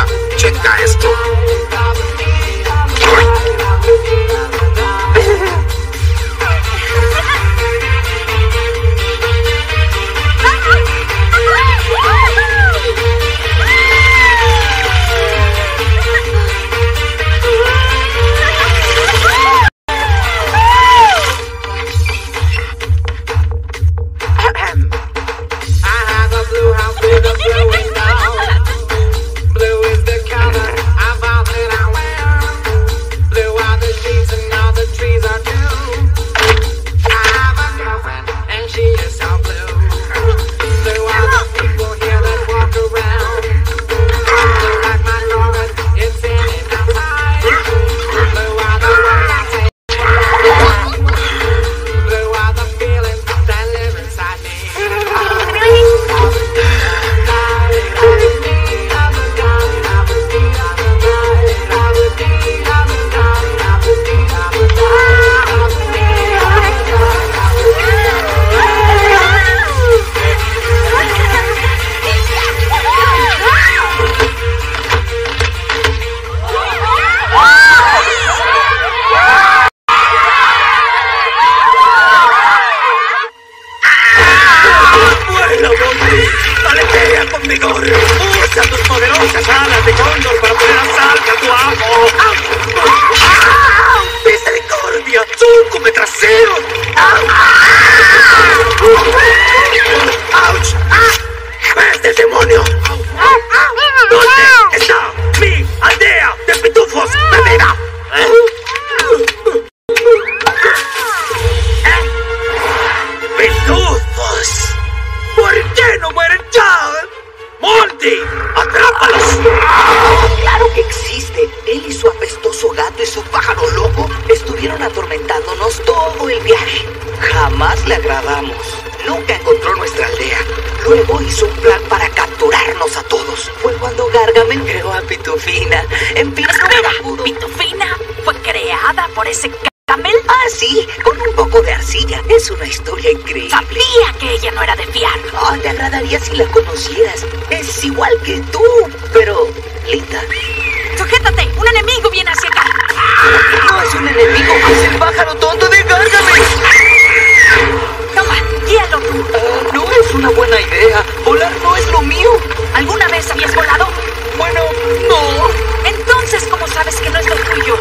estuvieron atormentándonos todo el viaje. Jamás le agradamos. Nunca encontró nuestra aldea. Luego hizo un plan para capturarnos a todos. Fue cuando Gargamel creó a Pitufina. En Espera, ¿Pitufina fue creada por ese Gargamel? Ah, sí, con un poco de arcilla. Es una historia increíble. Sabía que ella no era de fiar. Oh, te agradaría si la conocieras. Es igual que tú, pero linda. ¡Sujétate! ¡Un enemigo viene hacia acá! No es un enemigo, es el pájaro tonto de Gargamel. Toma, guíalo tú. Uh, no es una buena idea. Volar no es lo mío. ¿Alguna vez habías volado? Bueno, no. Entonces, ¿cómo sabes que no es lo tuyo?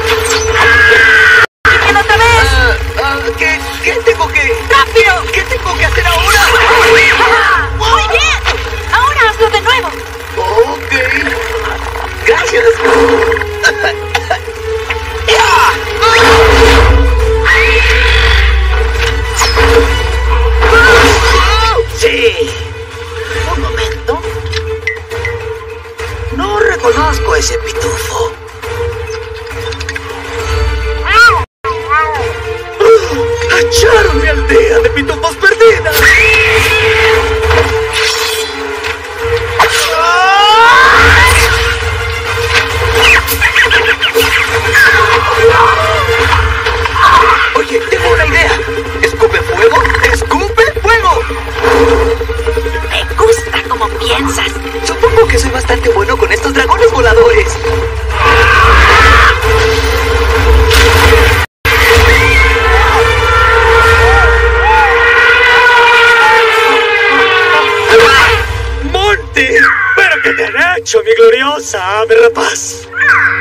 ¿Y viene otra vez? Uh, uh, ¿qué, ¿Qué tengo que...? ¡Rápido! ¿Qué tengo que hacer ahora? ¡Ah! ¡Muy bien! Ahora hazlo de nuevo. Ok. Gracias. Sí. Un momento. No reconozco ese pitufo. ¡Hallaron mi aldea de pitufos perdida! Oye, tengo una idea. ¿Escupe fuego? ¡Escupe fuego! Me gusta como piensas. Supongo que soy bastante bueno con estos dragones voladores. ¡Monty! ¿Pero qué te han hecho, mi gloriosa ave rapaz?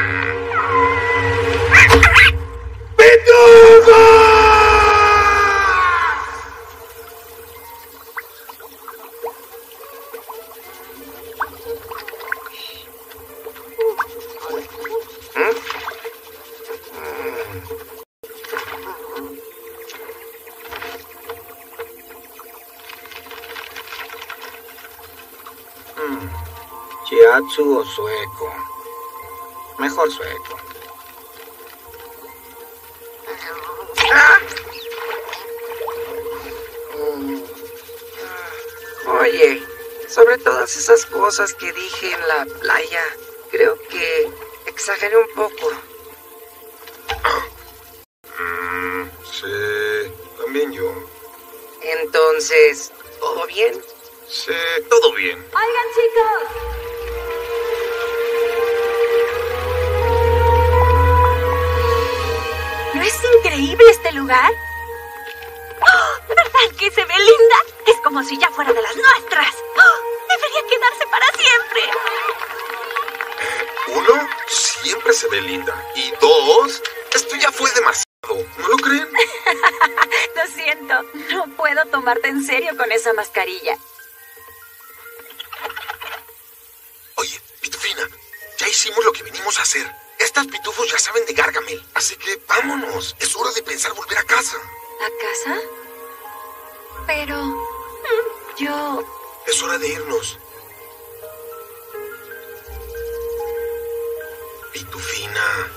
Shiatsu o sueco. Mejor sueco. ¡Ah! Oye, sobre todas esas cosas que dije en la playa, creo que exageré un poco. Mm, sí, también yo. Entonces, ¿todo bien? Sí, todo bien. Oigan, chicos. ¿No es increíble este lugar? ¡Oh! ¿Verdad que se ve linda? Es como si ya fuera de las nuestras. ¡Oh! Debería quedarse para siempre. Uno, siempre se ve linda. Y dos, esto ya fue demasiado. ¿No lo creen? Lo siento, no puedo tomarte en serio con esa mascarilla. Oye, Pitufina, ya hicimos lo que venimos a hacer. Estas pitufos ya saben de Gargamel, así que vámonos. Es hora de pensar volver a casa. ¿A casa? Pero... yo... Es hora de irnos. Pitufina.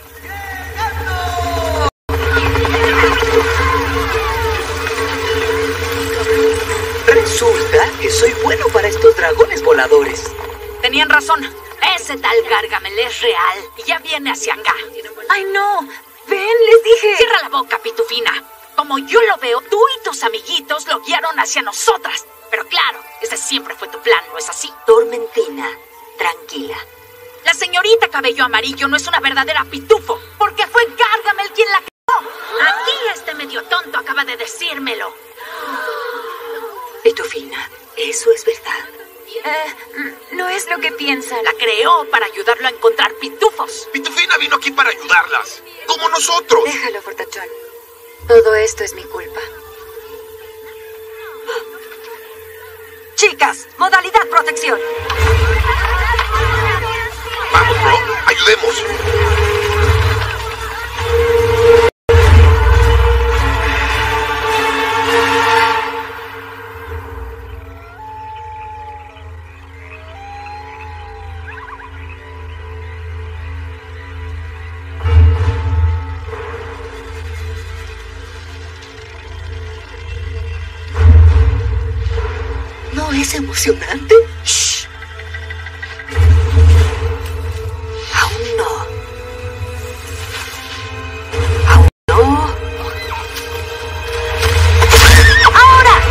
Resulta que soy bueno para estos dragones voladores. Tenían razón. Ese tal Gargamel es real y ya viene hacia acá. ¡Ay, no! ¡Ven, les dije! Cierra la boca, Pitufina. Como yo lo veo, tú y tus amiguitos lo guiaron hacia nosotras. Pero claro, ese siempre fue tu plan, ¿no es así? Tormentina, tranquila. La señorita Cabello Amarillo no es una verdadera pitufo, porque fue Gargamel quien la creó. Aquí este medio tonto acaba de decírmelo. Pitufina, eso es verdad. Eh, no es lo que piensan. La creó para ayudarlo a encontrar pitufos. Pitufina vino aquí para ayudarlas, como nosotros. Déjalo, fortachón. Todo esto es mi culpa. Chicas, modalidad protección. Vamos, bro, ayudemos. ¿Es emocionante? Shh. Aún no. Aún no. ¡Ahora!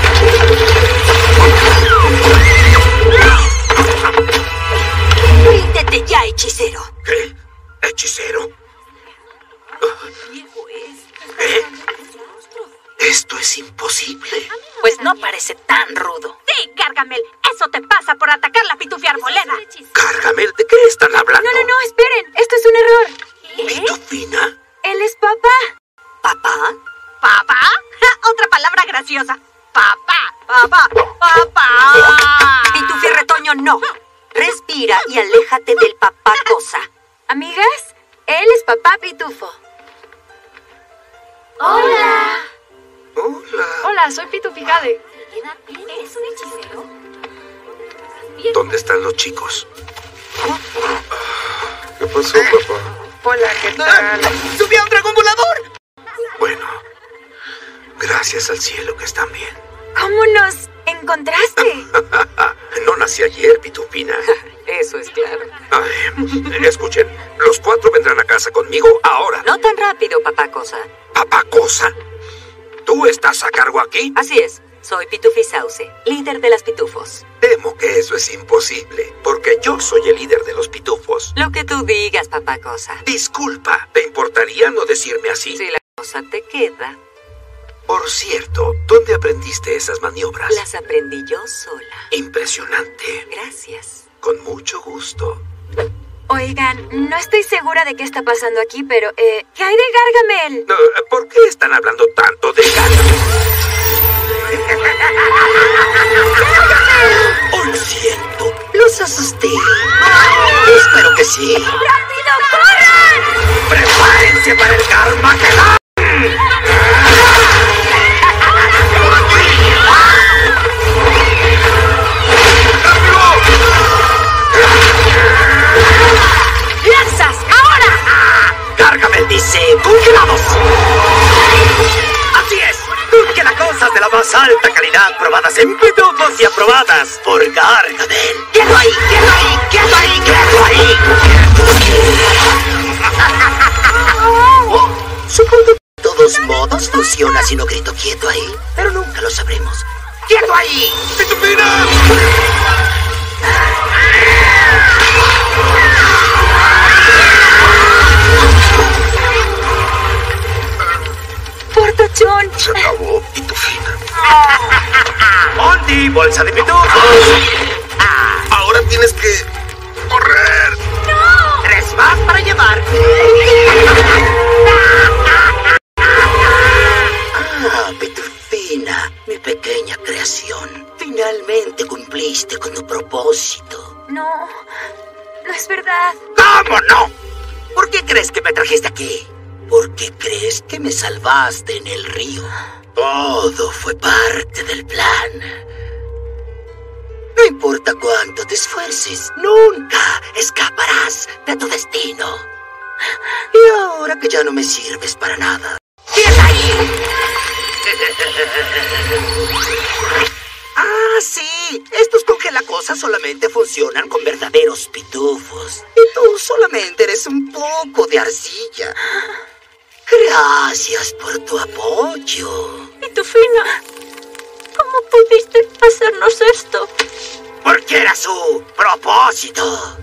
¡Ríndete ya, hechicero! ¿Qué? ¿Hechicero? ¿Eh? Esto es imposible. Pues no parece tan rudo. Sí, Gargamel, eso te pasa por atacar la pitufia arboleda. Gargamel, ¿de qué están hablando? No, no, no, esperen. Esto es un error. ¿Pitufina? Él es papá. ¿Papá? ¿Papá? Otra palabra graciosa. Papá, papá, papá. Pitufia Retoño, no. Respira y aléjate del papá cosa. Amigas, él es papá Pitufo. Hola. Hola. Hola, soy Pitufi Jade. ¿Eres un hechicero? ¿Dónde están los chicos? ¿Qué pasó, papá? Hola, ¿qué tal? ¡Subí a un dragón volador! Bueno, gracias al cielo que están bien. ¿Cómo nos encontraste? No nací ayer, Pitufina. Eso es claro. Ay, escuchen, los cuatro vendrán a casa conmigo ahora. No tan rápido, papá cosa. ¿Papá cosa? ¿Tú estás a cargo aquí? Así es. Soy Pitufi Sauce, líder de las pitufos. Temo que eso es imposible, porque yo soy el líder de los pitufos. Lo que tú digas, papá cosa. Disculpa, ¿te importaría no decirme así? Si la cosa te queda. Por cierto, ¿dónde aprendiste esas maniobras? Las aprendí yo sola. Impresionante. Gracias. Con mucho gusto. Oigan, no estoy segura de qué está pasando aquí, pero, eh, ¿qué hay de Gargamel? No, ¿por qué están hablando tanto de Gargamel? Oh, lo siento. Los asusté. Espero que sí. ¡Rápido, corran! ¡Prepárense para el Carmageddon! ¡Lanzas, ahora! Gargamel dice, ¡congelados! Así es, cosas de la más alta calidad probadas en pitufos y aprobadas por Gargamel. ¡Quieto ahí, quieto ahí, quieto ahí, quieto ahí! Oh, supongo que de todos modos funciona si no grito quieto ahí, pero nunca lo sabremos. ¡Quieto ahí! ¡Pitufina! ¡Portachón! Se acabó, Pitufina. ¡Monty, bolsa de pitufos! Ah, ahora tienes que correr. ¡No! Tres más para llevar. Ah, Pitufina, mi pequeña creación. Finalmente cumpliste con tu propósito. No, no es verdad. ¿Cómo no? ¿Por qué crees que me trajiste aquí? ¿Por qué crees que me salvaste en el río? Todo fue parte del plan. No importa cuánto te esfuerces, nunca escaparás de tu destino. Y ahora que ya no me sirves para nada, ¡quédate ahí! Ah, sí, estos congelacosas solamente funcionan con verdaderos pitufos. Y tú solamente eres un poco de arcilla. Gracias por tu apoyo. Pitufina, ¿cómo pudiste hacernos esto? Porque era su propósito.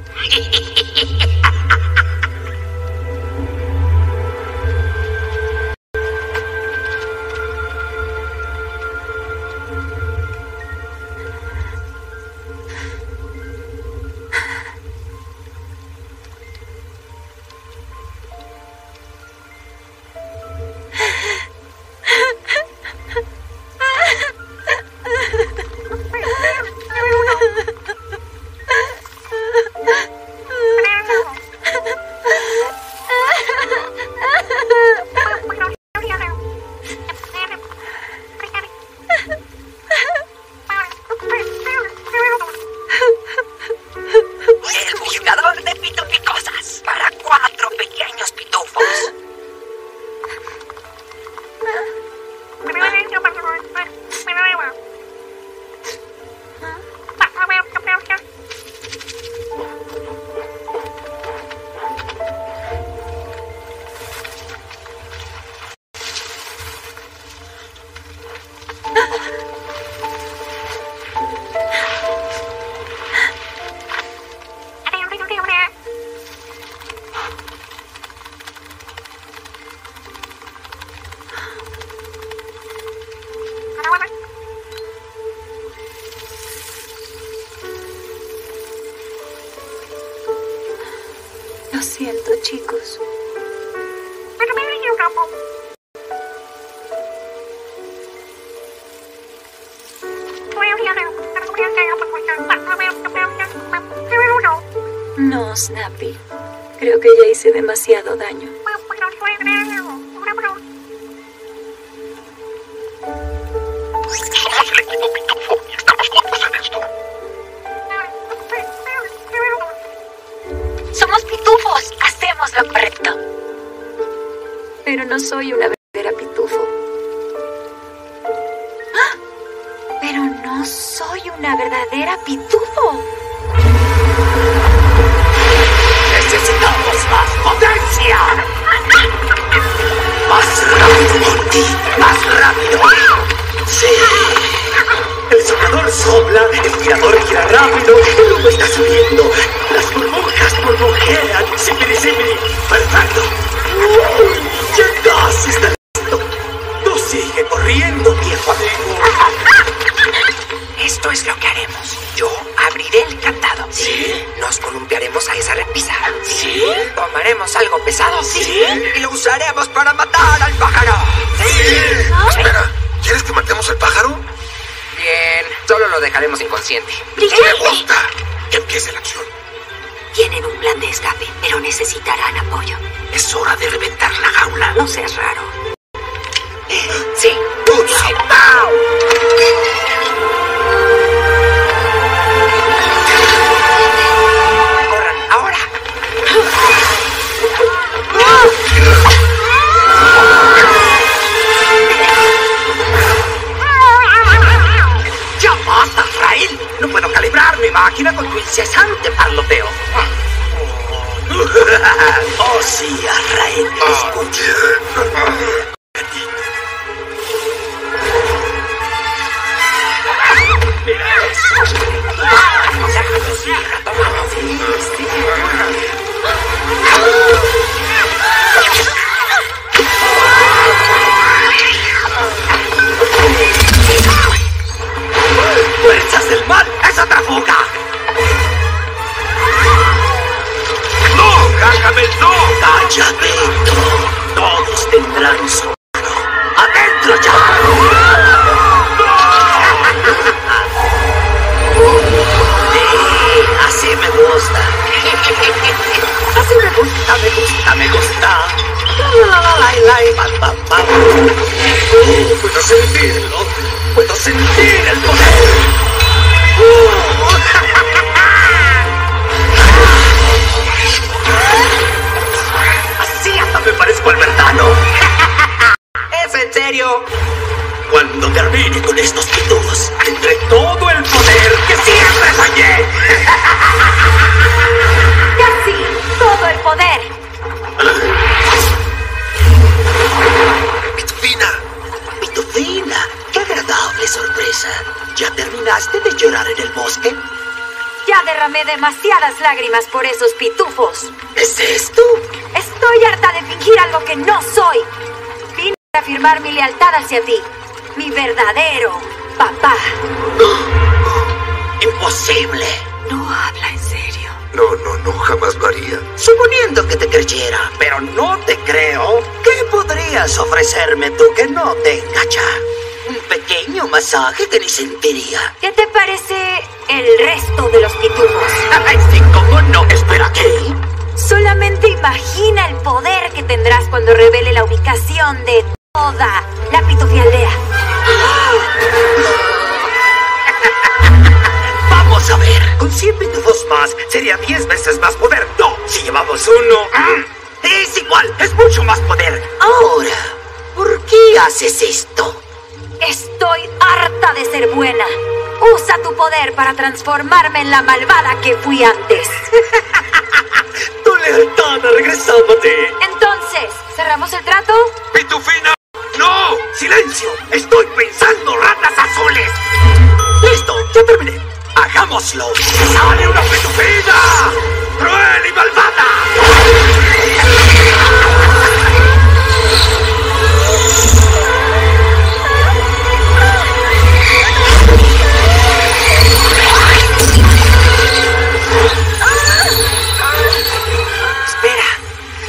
chicos. No, Snappy. Creo que ya hice demasiado daño. Somos el equipo Pitufo y estamos juntos en esto. Somos pitufos. Hacemos lo correcto. Pero no soy una verdadera pitufo. ¡Ah! Pero no soy una verdadera pitufo. ¡Necesitamos más potencia! ¡Más rápido, Monty! ¡Más rápido! ¡Sí! El soplador sopla, el tirador gira rápido, el humo está subiendo, las burbujas burbujean. ¡Sipiri, sipiri! ¡Perfecto! ¡Uy! ¡Ya casi está listo! ¡Tú sigue corriendo, viejo amigo! Esto es lo que haremos. Yo abriré el candado. ¿Sí? Nos columpiaremos a esa repisa. ¿Sí? Tomaremos algo pesado. ¿Sí? Y lo usaremos para matar al pájaro. ¡Sí! Espera, ¿quieres que matemos al pájaro? Bien, solo lo dejaremos inconsciente. ¡Me gusta! Que empiece la acción. Tienen un plan de escape, pero necesitarán apoyo. Es hora de reventar la jaula. No seas raro. Sí. ¡Pau! ¡Corran, ahora! ¡Ya basta, Rael! No puedo calibrar mi máquina con tu incesante parloteo. Oh, sí, Rael, escucha. ¡Fuerzas del mal! ¡Es otra fuga! ¡No, Gargamel, no! ¡Calladito! Todos tendrán su mano. ¡Adentro ya! Sí, así me gusta. Así me gusta, me gusta, me gusta. La la la la la la pam pam pam. Uh, puedo sentirlo. Puedo sentir el poder. Uh. Así hasta me parezco al verdano. ¿Es en serio? Cuando termine con estos pitufos, tendré todo el poder que siempre soñé. ¡Casi todo el poder! Pitufina, Pitufina, qué agradable sorpresa. ¿Ya terminaste de llorar en el bosque? Ya derramé demasiadas lágrimas por esos pitufos. ¿Es esto? Estoy harta de fingir algo que no soy. Vine a afirmar mi lealtad hacia ti. Mi verdadero papá. ¡Imposible! No habla en serio. No, no, no, jamás lo haría. Suponiendo que te creyera, pero no te creo, ¿qué podrías ofrecerme tú que no tenga ya? Un pequeño masaje que ni sentiría. ¿Qué te parece el resto de los pitufos? ¡Ay, sí, cómo no! ¿Espera qué? Solamente imagina el poder que tendrás cuando revele la ubicación de toda la pitufialdea. Vamos a ver. Con cien pitufos más sería diez veces más poder. No, si llevamos uno, es igual, es mucho más poder. Ahora, ¿por qué haces esto? Estoy harta de ser buena. Usa tu poder para transformarme en la malvada que fui antes. ¡Tu lealtad ha regresado a ti! Entonces, ¿cerramos el trato? ¡Pitufina! ¡No! ¡Silencio! ¡Estoy pensando ratas azules! ¡Listo! ¡Ya terminé! ¡Hagámoslo! ¡Sale una pitufina! ¡Cruel y malvada! Espera.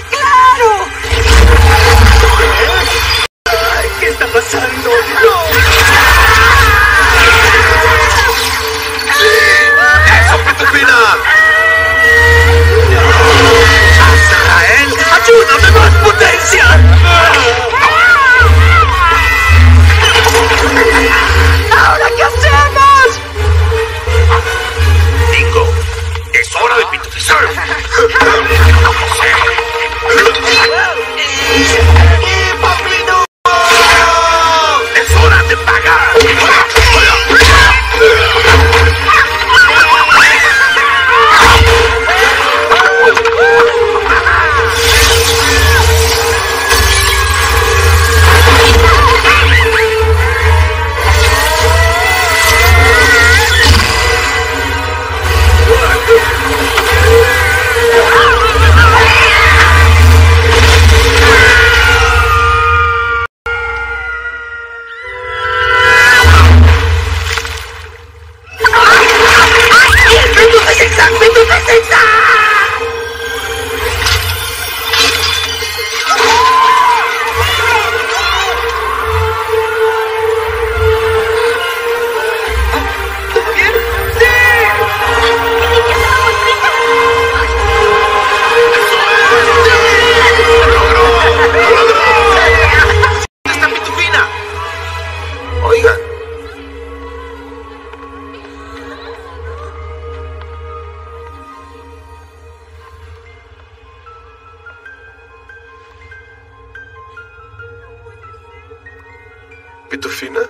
¿Pitufina?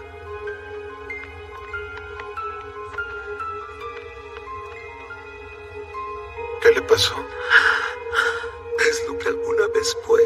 ¿Qué le pasó? Es lo que alguna vez fue.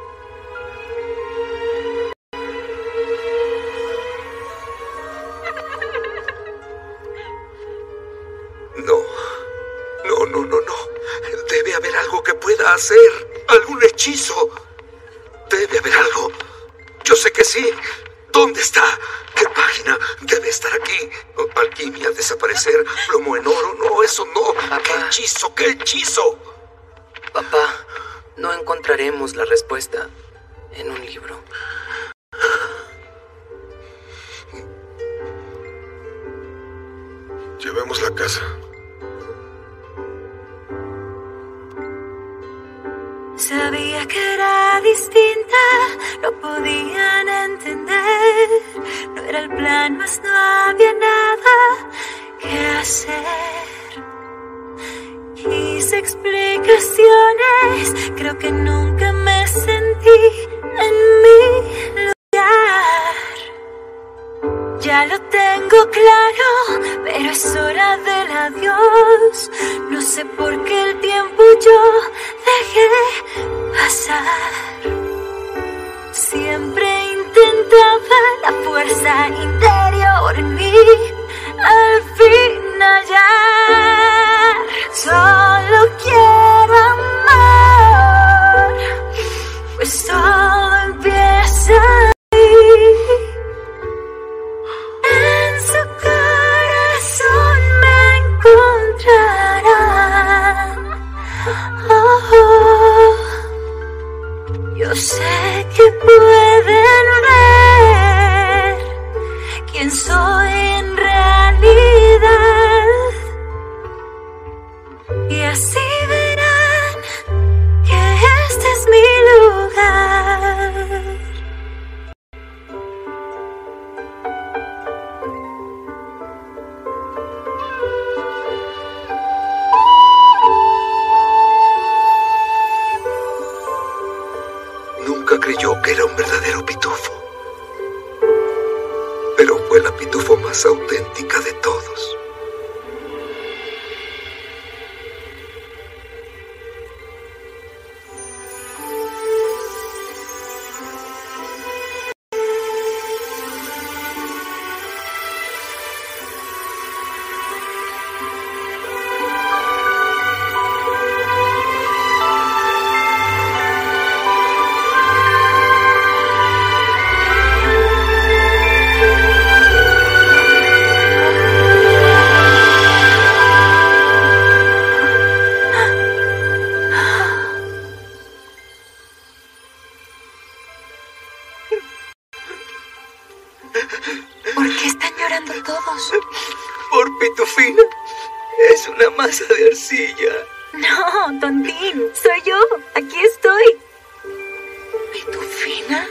No, no, no, no, no. Debe haber algo que pueda hacer. Algún hechizo. Debe haber algo. Yo sé que sí. ¿Dónde está? ¿Qué página? Debe estar aquí. Alquimia, desaparecer. Plomo en oro. No, eso no. Papá. ¿Qué hechizo? ¿Qué hechizo? Papá, no encontraremos la respuesta en un libro. Llevemos la casa. Sabía que era distinta, lo podían entender. No era el plan, mas no había nada que hacer. Quise explicaciones, creo que nunca me sentí en mi lugar. Ya lo tengo claro, pero es hora del adiós. No sé por qué el tiempo yo dejé pasar. Siempre intentaba la fuerza interior en mí, al fin hallar. Solo quiero amar, pues todo empieza ahí. En su corazón me encontrarán. Oh, oh. Yo sé que pueden ver quién soy en realidad, y así verán que este es mi lugar. Nunca creyó que era un verdadero pitufo, pero fue la pitufo más auténtica de todos. ¿Por qué están llorando todos? Por Pitufina. Es una masa de arcilla. No, tontín, soy yo. Aquí estoy. ¿Pitufina?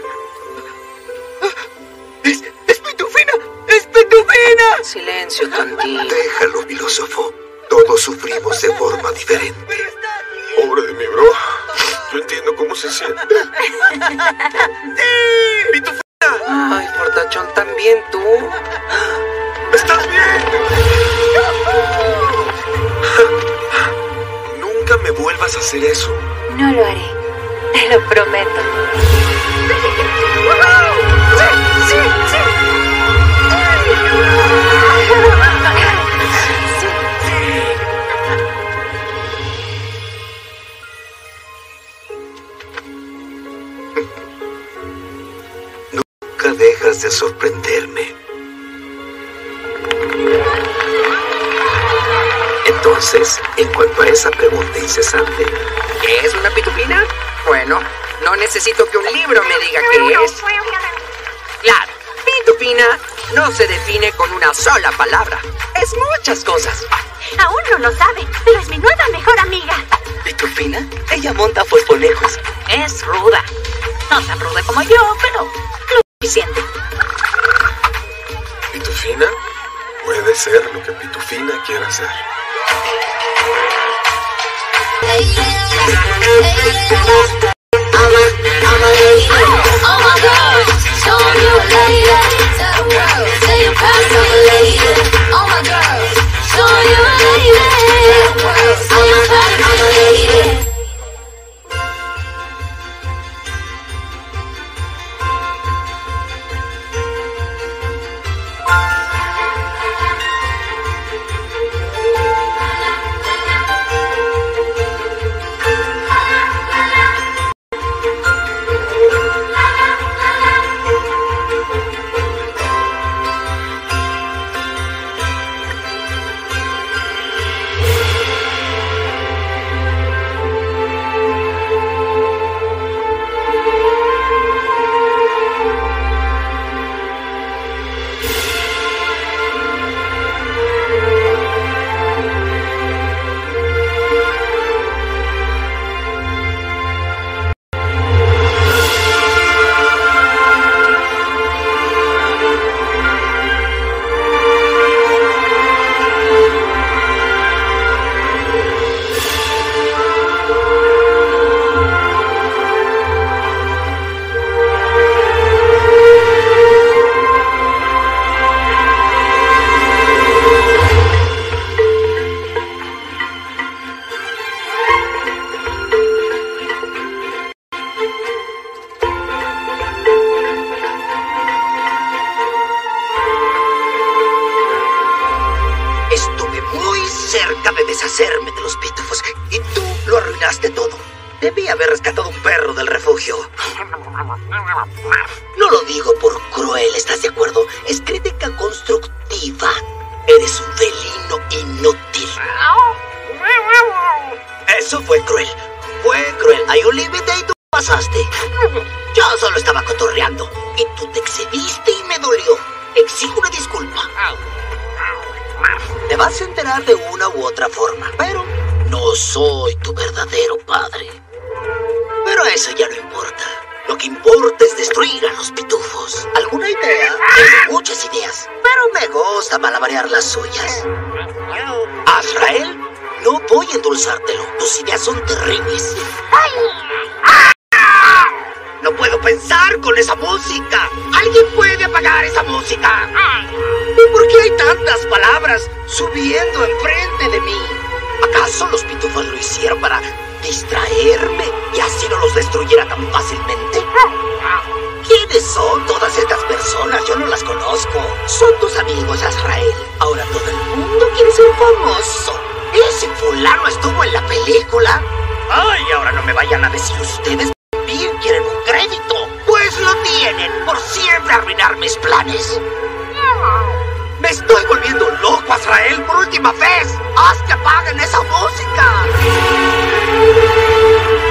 ¡Es, es Pitufina! ¡Es Pitufina! Silencio, tontín. Déjalo, filósofo. Todos sufrimos de forma diferente. Pobre de mi bro. Yo entiendo cómo se siente. ¡Sí! ¡Pitufina! Ay, fortachón, también tú. ¿Estás bien? Nunca me vuelvas a hacer eso. No lo haré, te lo prometo. ¡Sí, sí, sí! Nunca dejas de sorprenderme. Entonces, en cuanto a esa pregunta incesante, ¿qué es una pitufina? Bueno, no necesito que un libro me diga qué es. Claro, pitufina no se define con una sola palabra. Es muchas cosas. Aún no lo sabe, pero es mi nueva mejor amiga. ¿Pitufina? Ella monta fosfonejos. Es ruda. No tan ruda como yo, pero lo suficiente. ¿Pitufina? Puede ser lo que Pitufina quiera hacer. Oh my God, show you a lady. deshacerme de los pitufos y tú lo arruinaste todo. Debí haber rescatado un perro del refugio. No lo digo por cruel, ¿estás de acuerdo? Es crítica constructiva. Eres un felino inútil. Eso fue cruel. Fue cruel. Hay un límite y tú pasaste. Yo solo estaba cotorreando. Y tú te excediste y me dolió. Exijo una disculpa. Te vas a enterar de una u otra forma, pero no soy tu verdadero padre. Pero eso ya no importa. Lo que importa es destruir a los pitufos. ¿Alguna idea? Tengo muchas ideas, pero me gusta malabarear las suyas. Azrael, no voy a endulzártelo. Tus ideas son terribles. No puedo pensar con esa música. ¿Alguien puede apagar esa música? ¿Por qué hay tantas palabras subiendo enfrente de mí? ¿Acaso los pitufos lo hicieron para distraerme y así no los destruyera tan fácilmente? ¿Quiénes son todas estas personas? Yo no las conozco. Son tus amigos, Azrael. Ahora todo el mundo quiere ser famoso. ¿Ese fulano estuvo en la película? Ay, ahora no me vayan a decir ustedes también quieren un crédito. Pues lo tienen por siempre arruinar mis planes. Me estoy volviendo loco, Azrael, por última vez. ¡Haz que apaguen esa música!